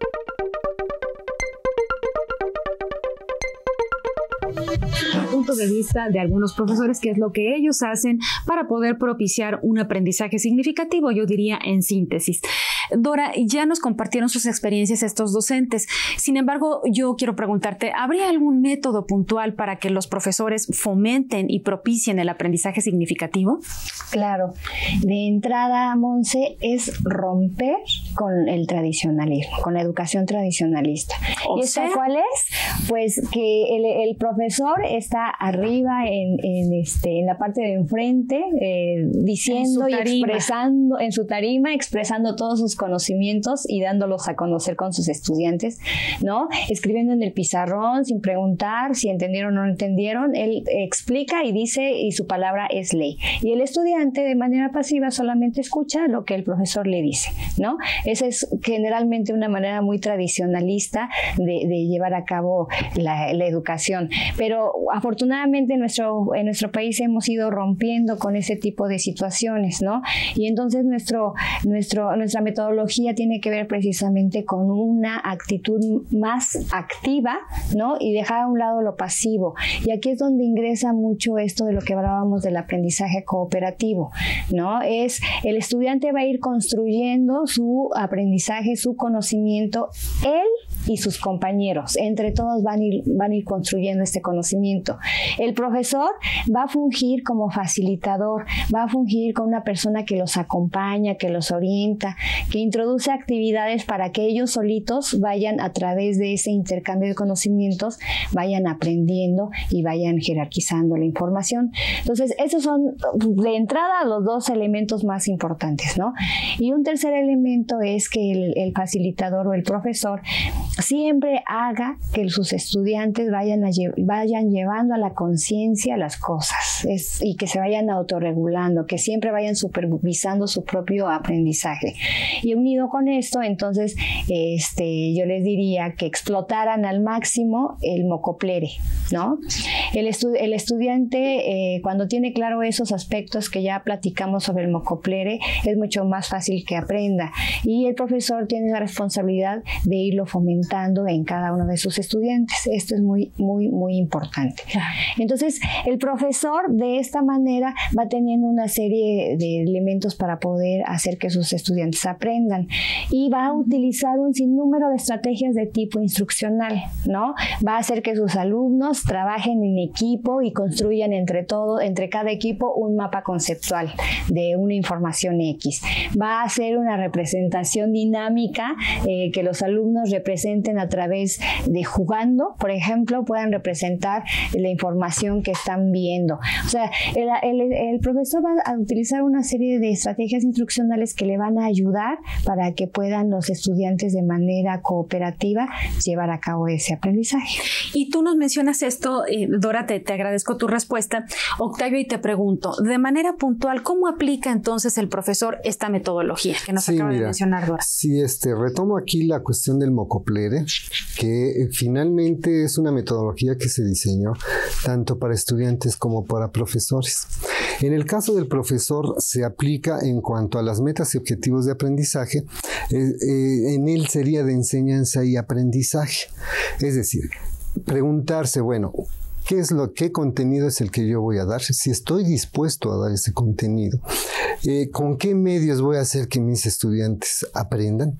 Punto de vista de algunos profesores, qué es lo que ellos hacen para poder propiciar un aprendizaje significativo, yo diría en síntesis. Dora, ya nos compartieron sus experiencias estos docentes. Sin embargo, yo quiero preguntarte, ¿habría algún método puntual para que los profesores fomenten y propicien el aprendizaje significativo? Claro. De entrada, Monse, es romper con el tradicionalismo, con la educación tradicionalista. ¿Y eso cuál es? Pues que el, el profesor está arriba en, en, este, en la parte de enfrente, eh, diciendo y expresando en su tarima, expresando todos sus conocimientos y dándolos a conocer con sus estudiantes, ¿no? Escribiendo en el pizarrón sin preguntar si entendieron o no entendieron. Él explica y dice y su palabra es ley. Y el estudiante de manera pasiva solamente escucha lo que el profesor le dice, ¿no? Esa es generalmente una manera muy tradicionalista de, de llevar a cabo la, la educación. Pero afortunadamente en nuestro, en nuestro país hemos ido rompiendo con ese tipo de situaciones, ¿no? Y entonces nuestro, nuestro, nuestra metodología tiene que ver precisamente con una actitud más activa, ¿no? Y dejar a un lado lo pasivo. Y aquí es donde ingresa mucho esto de lo que hablábamos del aprendizaje cooperativo, ¿no? Es el estudiante va a ir construyendo su aprendizaje, su conocimiento, él y sus compañeros. Entre todos van a ir, van a ir construyendo este conocimiento. El profesor va a fungir como facilitador, va a fungir como una persona que los acompaña, que los orienta, que introduce actividades para que ellos solitos vayan a través de ese intercambio de conocimientos, vayan aprendiendo y vayan jerarquizando la información. Entonces, esos son de entrada los dos elementos más importantes, ¿no? Y un tercer elemento es que el, el facilitador o el profesor siempre haga que sus estudiantes vayan, a lle- vayan llevando a la conciencia las cosas es, y que se vayan autorregulando, que siempre vayan supervisando su propio aprendizaje. Y unido con esto, entonces, este, yo les diría que explotaran al máximo el mocoplere, ¿no? El, estu- el estudiante, eh, cuando tiene claro esos aspectos que ya platicamos sobre el mocoplere, es mucho más fácil que aprenda. Y el profesor tiene la responsabilidad de irlo fomentando en cada uno de sus estudiantes. Esto es muy, muy, muy importante. Entonces, el profesor de esta manera va teniendo una serie de elementos para poder hacer que sus estudiantes aprendan y va a utilizar un sinnúmero de estrategias de tipo instruccional, ¿no? Va a hacer que sus alumnos trabajen en equipo y construyan entre todo, entre cada equipo un mapa conceptual de una información X. Va a hacer una representación dinámica, eh, que los alumnos representen a través de jugando, por ejemplo, puedan representar la información que están viendo. O sea, el, el, el profesor va a utilizar una serie de estrategias instruccionales que le van a ayudar para que puedan los estudiantes de manera cooperativa llevar a cabo ese aprendizaje. Y tú nos mencionas esto, eh, Dora, te, te agradezco tu respuesta. Octavio, y te pregunto, de manera puntual, ¿cómo aplica entonces el profesor esta metodología que nos sí, acaba mira, de mencionar Dora? Sí, este, retomo aquí la cuestión del mocoplere, que eh, finalmente es una metodología que se diseñó tanto para estudiantes como para profesores. En el caso del profesor se aplica en cuanto a las metas y objetivos de aprendizaje, eh, eh, en él sería de enseñanza y aprendizaje. Es decir, preguntarse, bueno, ¿qué es lo, qué contenido es el que yo voy a dar? Si estoy dispuesto a dar ese contenido, eh, ¿con qué medios voy a hacer que mis estudiantes aprendan?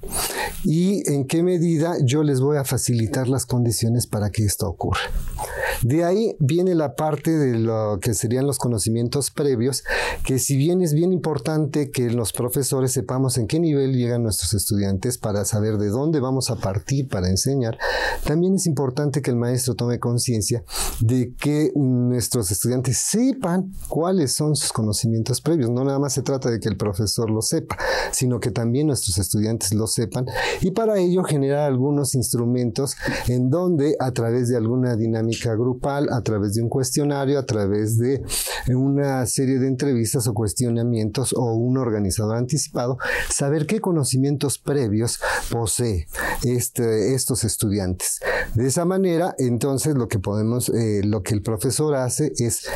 Y en qué medida yo les voy a facilitar las condiciones para que esto ocurra. De ahí viene la parte de lo que serían los conocimientos previos, que si bien es bien importante que los profesores sepamos en qué nivel llegan nuestros estudiantes para saber de dónde vamos a partir para enseñar, también es importante que el maestro tome conciencia de que nuestros estudiantes sepan cuáles son sus conocimientos previos. No nada más se trata de que el profesor lo sepa, sino que también nuestros estudiantes lo sepan, y para ello generar algunos instrumentos en donde a través de alguna dinámica grupal, a través de un cuestionario, a través de una serie de entrevistas o cuestionamientos o un organizador anticipado, saber qué conocimientos previos posee este, estos estudiantes. De esa manera, entonces, lo que podemos, eh, lo que el profesor hace es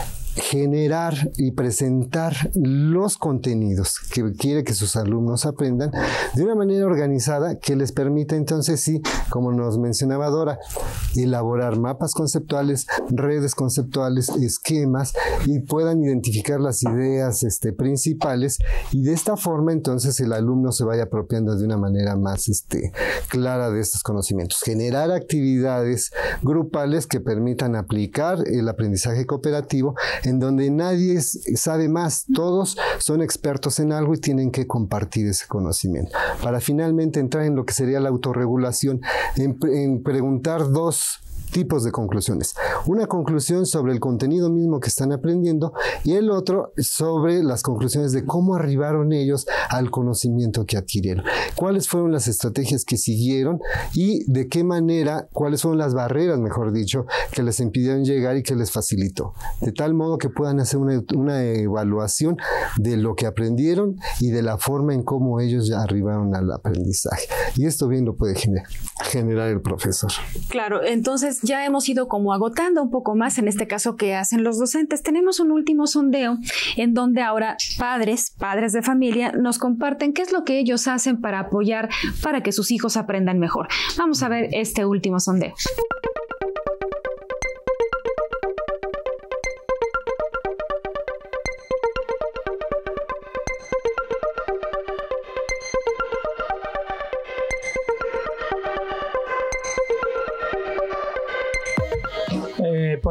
generar y presentar los contenidos que quiere que sus alumnos aprendan de una manera organizada que les permita entonces, sí, como nos mencionaba Dora, elaborar mapas conceptuales, redes conceptuales, esquemas, y puedan identificar las ideas este, principales, y de esta forma entonces el alumno se vaya apropiando de una manera más este, clara de estos conocimientos. Generar actividades grupales que permitan aplicar el aprendizaje cooperativo, en donde nadie sabe más, todos son expertos en algo y tienen que compartir ese conocimiento, para finalmente entrar en lo que sería la autorregulación, en, en preguntar dos tipos de conclusiones. Una conclusión sobre el contenido mismo que están aprendiendo, y el otro sobre las conclusiones de cómo arribaron ellos al conocimiento que adquirieron. Cuáles fueron las estrategias que siguieron y de qué manera, cuáles fueron las barreras, mejor dicho, que les impidieron llegar y que les facilitó. De tal modo que puedan hacer una, una evaluación de lo que aprendieron y de la forma en cómo ellos ya arribaron al aprendizaje. Y esto bien lo puede generar, generar el profesor. Claro, entonces ya hemos ido como agotando un poco más en este caso que hacen los docentes. Tenemos un último sondeo en donde ahora padres, padres de familia nos comparten qué es lo que ellos hacen para apoyar para que sus hijos aprendan mejor. Vamos a ver este último sondeo.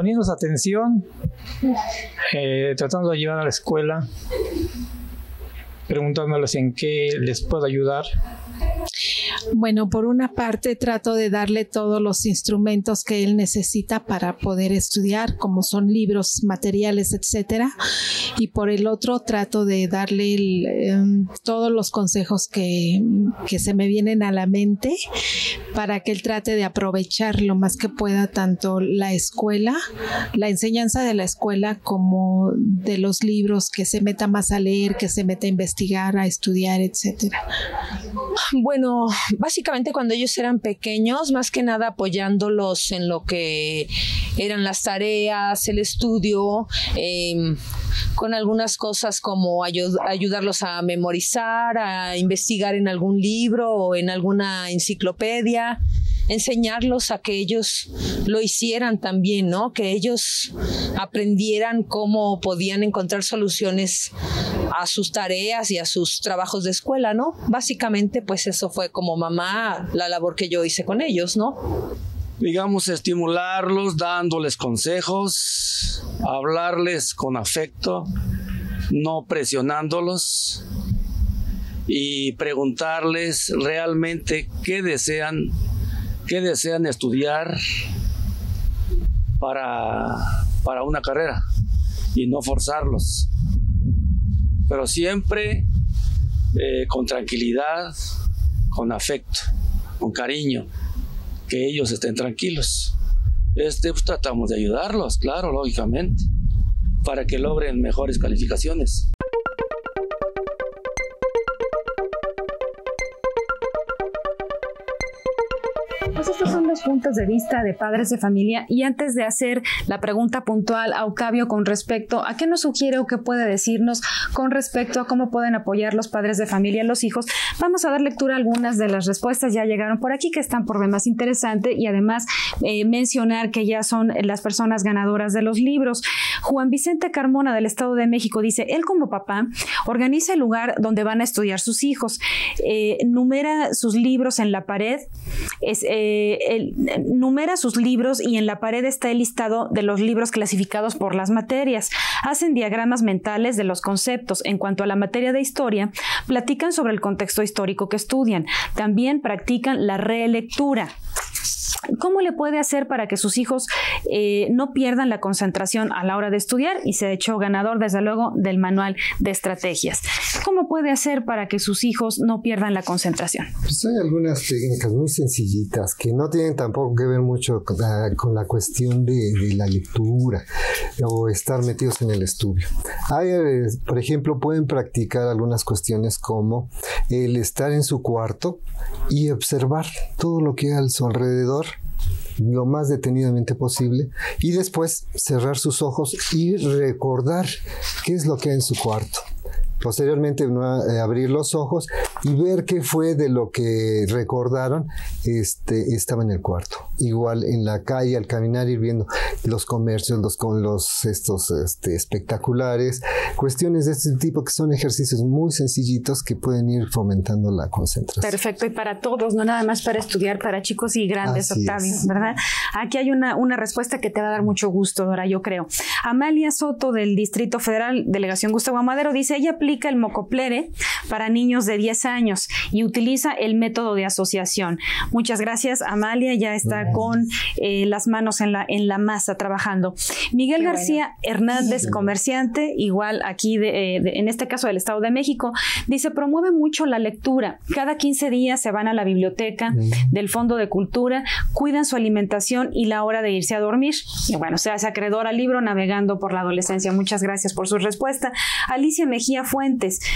poniéndonos atención, eh, tratando de ayudar a la escuela, preguntándoles en qué les puedo ayudar. Bueno, por una parte trato de darle todos los instrumentos que él necesita para poder estudiar, como son libros, materiales, etcétera, y por el otro trato de darle el, eh, todos los consejos que, que se me vienen a la mente para que él trate de aprovechar lo más que pueda tanto la escuela, la enseñanza de la escuela, como de los libros, que se meta más a leer, que se meta a investigar, a estudiar, etcétera. Bueno, básicamente cuando ellos eran pequeños, más que nada apoyándolos en lo que eran las tareas, el estudio, eh, con algunas cosas como ayud- ayudarlos a memorizar, a investigar en algún libro o en alguna enciclopedia, enseñarlos a que ellos lo hicieran también, ¿no? Que ellos aprendieran cómo podían encontrar soluciones a sus tareas y a sus trabajos de escuela, ¿no? Básicamente, pues eso fue como mamá la labor que yo hice con ellos, ¿no? Digamos, estimularlos, dándoles consejos, hablarles con afecto, no presionándolos y preguntarles realmente qué desean, qué desean estudiar para, para una carrera y no forzarlos. Pero siempre eh, con tranquilidad, con afecto, con cariño, que ellos estén tranquilos. Este, pues, tratamos de ayudarlos, claro, lógicamente, para que logren mejores calificaciones. Pues estos son los puntos de vista de padres de familia, y antes de hacer la pregunta puntual a Octavio con respecto a qué nos sugiere o qué puede decirnos con respecto a cómo pueden apoyar los padres de familia a los hijos, vamos a dar lectura a algunas de las respuestas. Ya llegaron por aquí, que están por demás interesante, y además eh, mencionar que ya son las personas ganadoras de los libros. Juan Vicente Carmona del Estado de México dice: él como papá organiza el lugar donde van a estudiar sus hijos, eh, numera sus libros en la pared, es, eh, el, numera sus libros y en la pared está el listado de los libros clasificados por las materias. Hacen diagramas mentales de los conceptos. En cuanto a la materia de historia, platican sobre el contexto histórico que estudian. También practican la relectura. ¿Cómo le puede hacer para que sus hijos eh, no pierdan la concentración a la hora de estudiar? Y se ha hecho ganador, desde luego, del manual de estrategias. ¿Cómo puede hacer para que sus hijos no pierdan la concentración? Pues hay algunas técnicas muy sencillitas que no tienen tampoco que ver mucho con la, con la cuestión de, de la lectura o estar metidos en el estudio. Hay, por ejemplo, pueden practicar algunas cuestiones como el estar en su cuarto y observar todo lo que hay a su alrededor lo más detenidamente posible, y después cerrar sus ojos y recordar qué es lo que hay en su cuarto. Posteriormente, ¿no?, eh, abrir los ojos y ver qué fue de lo que recordaron este, estaba en el cuarto. Igual en la calle, al caminar, ir viendo los comercios, los, con los estos este, espectaculares, cuestiones de este tipo, que son ejercicios muy sencillitos que pueden ir fomentando la concentración. Perfecto, y para todos, no nada más para estudiar, para chicos y grandes, Así Octavio, es. ¿verdad? Aquí hay una, una respuesta que te va a dar mucho gusto, Dora, yo creo. Amalia Soto del Distrito Federal, Delegación Gustavo Amadero, dice: ella aplica el mocoplere para niños de diez años y utiliza el método de asociación. Muchas gracias, Amalia, ya está con eh, las manos en la, en la masa trabajando. Miguel Qué García bueno. Hernández, Sí. comerciante, igual aquí, de, de, en este caso del Estado de México, dice: promueve mucho la lectura. Cada quince días se van a la biblioteca mm. del Fondo de Cultura, cuidan su alimentación y la hora de irse a dormir. Y bueno, se hace acreedor al libro Navegando por la Adolescencia. Muchas gracias por su respuesta. Alicia Mejía Fuentes,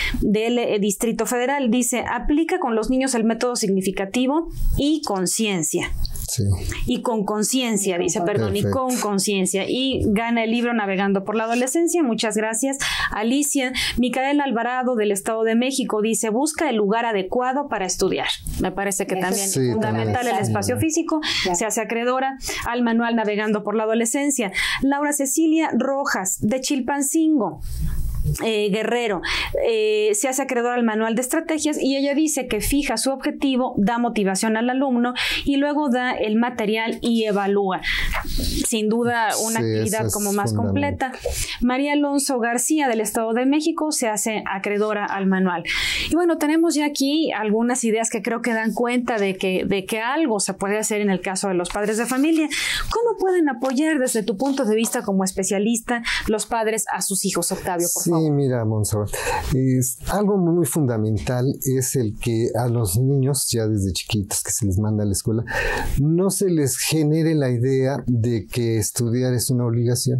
del eh, Distrito Federal, dice: aplica con los niños el método significativo y conciencia. Sí. Y con conciencia, dice, perdón, Perfecto. y con conciencia. Y gana el libro Navegando por la Adolescencia. Muchas gracias, Alicia. Micaela Alvarado del Estado de México dice: busca el lugar adecuado para estudiar. Me parece que Eso también sí, es fundamental también. el espacio sí. físico. Ya. Se hace acreedora al manual Navegando por la Adolescencia. Laura Cecilia Rojas de Chilpancingo eh, Guerrero eh, se hace acreedora al manual de estrategias y ella dice que fija su objetivo, da motivación al alumno y luego da el material y evalúa. Sin duda una sí, actividad como más completa. María Alonso García del Estado de México se hace acreedora al manual. Y bueno, tenemos ya aquí algunas ideas que creo que dan cuenta de que, de que algo se puede hacer en el caso de los padres de familia. ¿Cómo pueden apoyar desde tu punto de vista como especialista los padres a sus hijos, Octavio, por sí, favor? Sí, mira, Montserrat, es algo muy fundamental es el que a los niños, ya desde chiquitos que se les manda a la escuela, no se les genere la idea de que estudiar es una obligación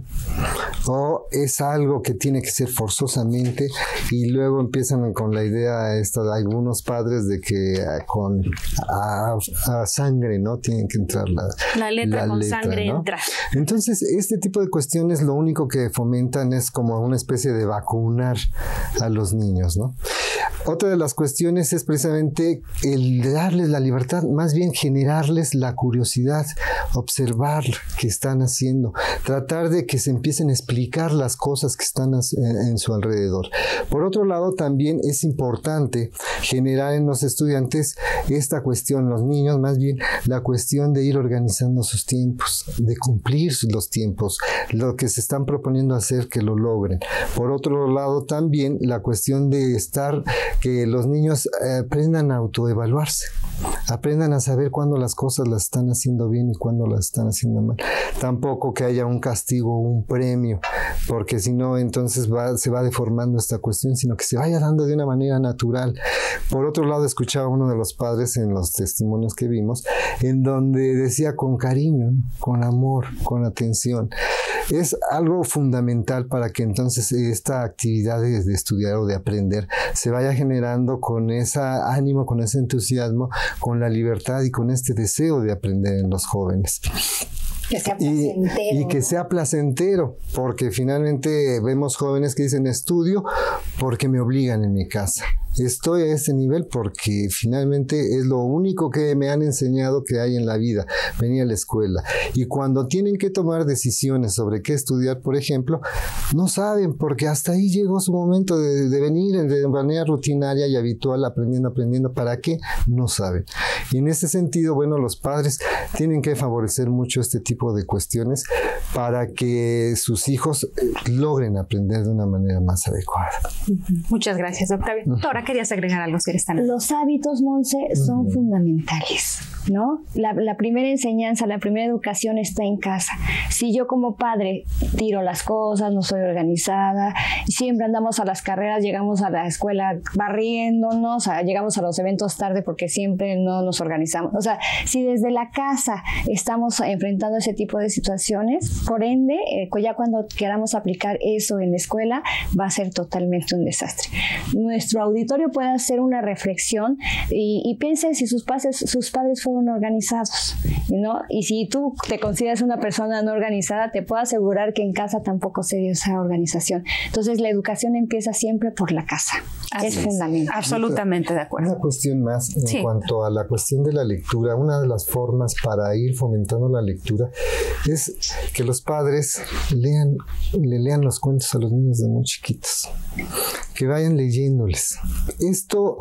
o es algo que tiene que ser forzosamente, y luego empiezan con la idea esta de algunos padres de que con a, a sangre, ¿no? Tienen que entrar la, la letra la con letra, sangre ¿no? entra. Entonces, este tipo de cuestiones lo único que fomentan es como una especie de vacunar a los niños, ¿no? Otra de las cuestiones es precisamente el darles la libertad, más bien generarles la curiosidad, observar qué están haciendo, tratar de que se empiecen a explicar las cosas que están en, en su alrededor. Por otro lado, también es importante generar en los estudiantes esta cuestión, los niños más bien, la cuestión de ir organizando sus tiempos, de cumplir los tiempos, lo que se están proponiendo hacer, que lo logren. Por otro lado, también la cuestión de estar, que los niños eh, aprendan a autoevaluarse, aprendan a saber cuándo las cosas las están haciendo bien y cuándo las están haciendo mal. Tampoco que haya un castigo o un premio, porque si no, entonces va, se va deformando esta cuestión, sino que se vaya dando de una manera natural. Por otro lado, escuchaba uno de los padres en los testimonios que vimos, en donde decía con cariño, ¿no? Con amor, con atención. Es algo fundamental para que entonces esta actividad de, de estudiar o de aprender se vaya generando con ese ánimo, con ese entusiasmo, con la libertad y con este deseo de aprender en los jóvenes. Que sea placentero. Y, y que sea placentero, porque finalmente vemos jóvenes que dicen estudio porque me obligan en mi casa. Estoy a ese nivel porque finalmente es lo único que me han enseñado que hay en la vida, venir a la escuela. Y cuando tienen que tomar decisiones sobre qué estudiar, por ejemplo, no saben, porque hasta ahí llegó su momento de, de venir de manera rutinaria y habitual, aprendiendo, aprendiendo. ¿Para qué? No saben. Y en ese sentido, bueno, los padres tienen que favorecer mucho este tipo de cuestiones para que sus hijos logren aprender de una manera más adecuada. Muchas gracias, Octavio. Ahora querías agregar algo, si eres tan... Los hábitos, Monse, son uh-huh. fundamentales, ¿no? La, la primera enseñanza, la primera educación está en casa. Si yo como padre tiro las cosas, no soy organizada, siempre andamos a las carreras, llegamos a la escuela barriéndonos, a, llegamos a los eventos tarde porque siempre no nos organizamos. O sea, si desde la casa estamos enfrentando ese tipo de situaciones, por ende, eh, ya cuando queramos aplicar eso en la escuela, va a ser totalmente un desastre. Nuestro auditorio puede hacer una reflexión y, y piense si sus padres, sus padres fueron organizados, ¿no? Y si tú te consideras una persona no organizada, te puedo asegurar que en casa tampoco se dio esa organización. Entonces, la educación empieza siempre por la casa. Así es, es fundamental. Absolutamente de acuerdo. Una cuestión más en sí. cuanto a la cuestión de la lectura. Una de las formas para ir fomentando la lectura es que los padres lean, le lean los cuentos a los niños de muy chiquitos, que vayan leyéndoles. Esto,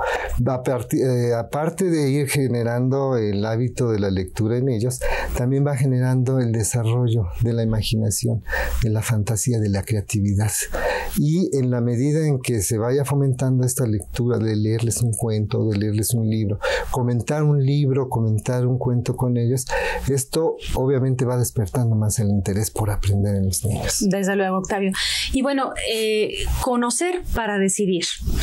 eh, aparte de ir generando el hábito de la lectura en ellos, también va generando el desarrollo de la imaginación, de la fantasía, de la creatividad. Y en la medida en que se vaya fomentando esta lectura, de leerles un cuento, de leerles un libro, comentar un libro, comentar un cuento con ellos, esto obviamente va despertando más el interés por aprender en los niños. Desde luego, Octavio. Y bueno, eh, conocer para decidir.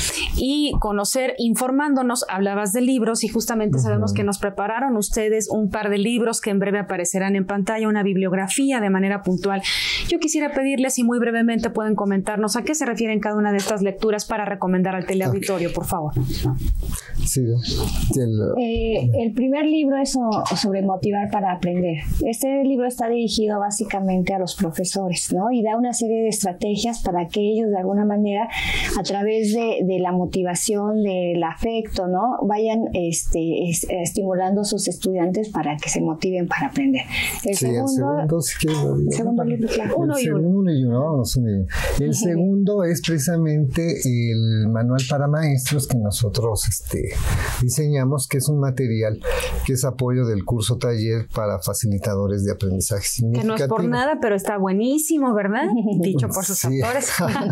Y conocer informándonos, hablabas de libros y justamente uh-huh. sabemos que nos prepararon ustedes un par de libros que en breve aparecerán en pantalla, una bibliografía de manera puntual. Yo quisiera pedirles si muy brevemente pueden comentarnos a qué se refieren cada una de estas lecturas para recomendar al teleauditorio, okay. por favor. Sí, el, eh, el primer libro es sobre motivar para aprender. Este libro está dirigido básicamente a los profesores, ¿no? Y da una serie de estrategias para que ellos de alguna manera, a través de, de la motivación, del afecto, ¿no? Vayan este, es, estimulando a sus estudiantes para que se motiven para aprender. El sí, segundo, el segundo, si quieres, el segundo libro, claro. Uno y uno. Uno y uno, vamos, uno y uno. El segundo es precisamente el manual para maestros que nosotros este, diseñamos, que es un material que es apoyo del curso taller para facilitadores de aprendizaje significativo. Que no es por nada, pero está buenísimo, ¿verdad? Dicho por sus sí. autores.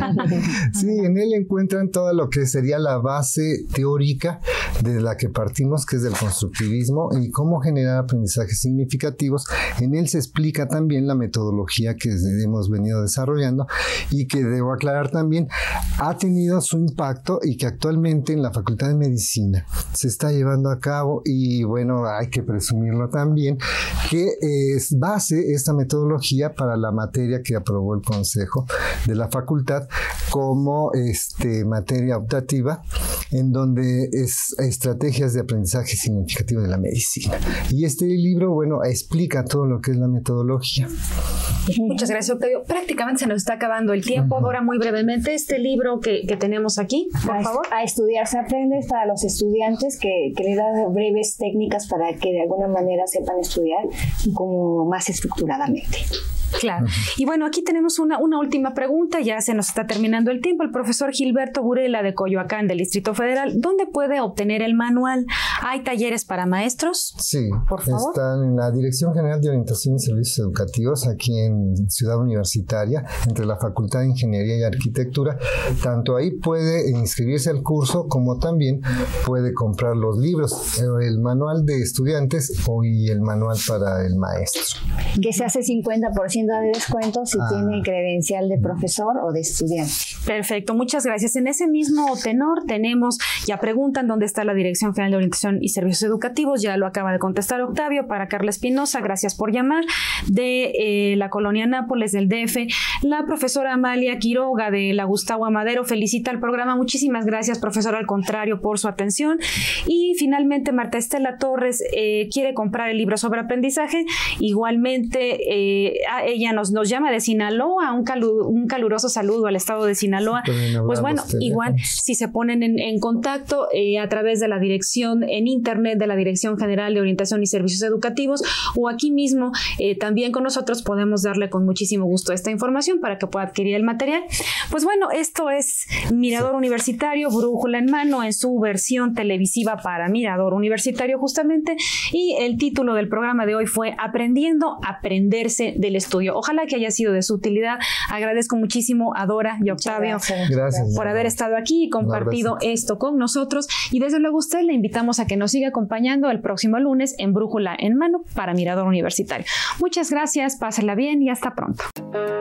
Sí, en él encuentran todo lo que sería la base teórica de la que partimos, que es del constructivismo, y cómo generar aprendizajes significativos. En él se explica también la metodología que hemos venido desarrollando y que, debo aclarar también, ha tenido su impacto y que actualmente en la Facultad de Medicina se está llevando a cabo, y bueno, hay que presumirlo también, que es base esta metodología para la materia que aprobó el Consejo de la Facultad como este, materia optativa, en donde es estrategias de aprendizaje significativo de la medicina. Y este libro, bueno, explica todo lo que es la metodología. Muchas gracias, Octavio. Prácticamente se nos está acabando el tiempo. Uh-huh. Ahora, muy brevemente, este libro que, que tenemos aquí, por a, favor. A estudiar se aprende, para los estudiantes, que, que les da breves técnicas para que de alguna manera sepan estudiar como más estructuradamente. Claro. Y bueno, aquí tenemos una, una última pregunta, ya se nos está terminando el tiempo. El profesor Gilberto Burela de Coyoacán, del Distrito Federal, ¿dónde puede obtener el manual? ¿Hay talleres para maestros? Sí, por favor. Están en la Dirección General de Orientación y Servicios Educativos, aquí en Ciudad Universitaria, entre la Facultad de Ingeniería y Arquitectura. Tanto ahí puede inscribirse al curso, como también puede comprar los libros, el manual de estudiantes y el manual para el maestro. Que se hace cincuenta por ciento de descuento si ah. tiene credencial de profesor o de estudiante. Perfecto, muchas gracias. En ese mismo tenor tenemos, ya preguntan dónde está la Dirección General de Orientación y Servicios Educativos, ya lo acaba de contestar Octavio. Para Carla Espinosa, gracias por llamar, de eh, la colonia Nápoles, del D F. La profesora Amalia Quiroga, de la Gustavo Amadero, felicita al programa. Muchísimas gracias, profesora, al contrario, por su atención. Y finalmente Marta Estela Torres eh, quiere comprar el libro sobre aprendizaje. Igualmente eh, ella nos, nos llama de Sinaloa, un, calu, un caluroso saludo al estado de Sinaloa. Pues bueno, igual si se ponen en, en contacto eh, a través de la dirección en internet de la Dirección General de Orientación y Servicios Educativos, o aquí mismo eh, también con nosotros, podemos darle con muchísimo gusto esta información para que pueda adquirir el material. Pues bueno, esto es Mirador Universitario, Brújula en Mano, en su versión televisiva para Mirador Universitario justamente, y el título del programa de hoy fue Aprendiendo a Aprenderse del Estudio. Ojalá que haya sido de su utilidad. Agradezco muchísimo a Dora y Octavio gracias, por haber estado aquí y compartido esto con nosotros, y desde luego usted le invitamos a que nos siga acompañando el próximo lunes en Brújula en Mano para Mirador Universitario. Muchas gracias, pásenla bien y hasta pronto.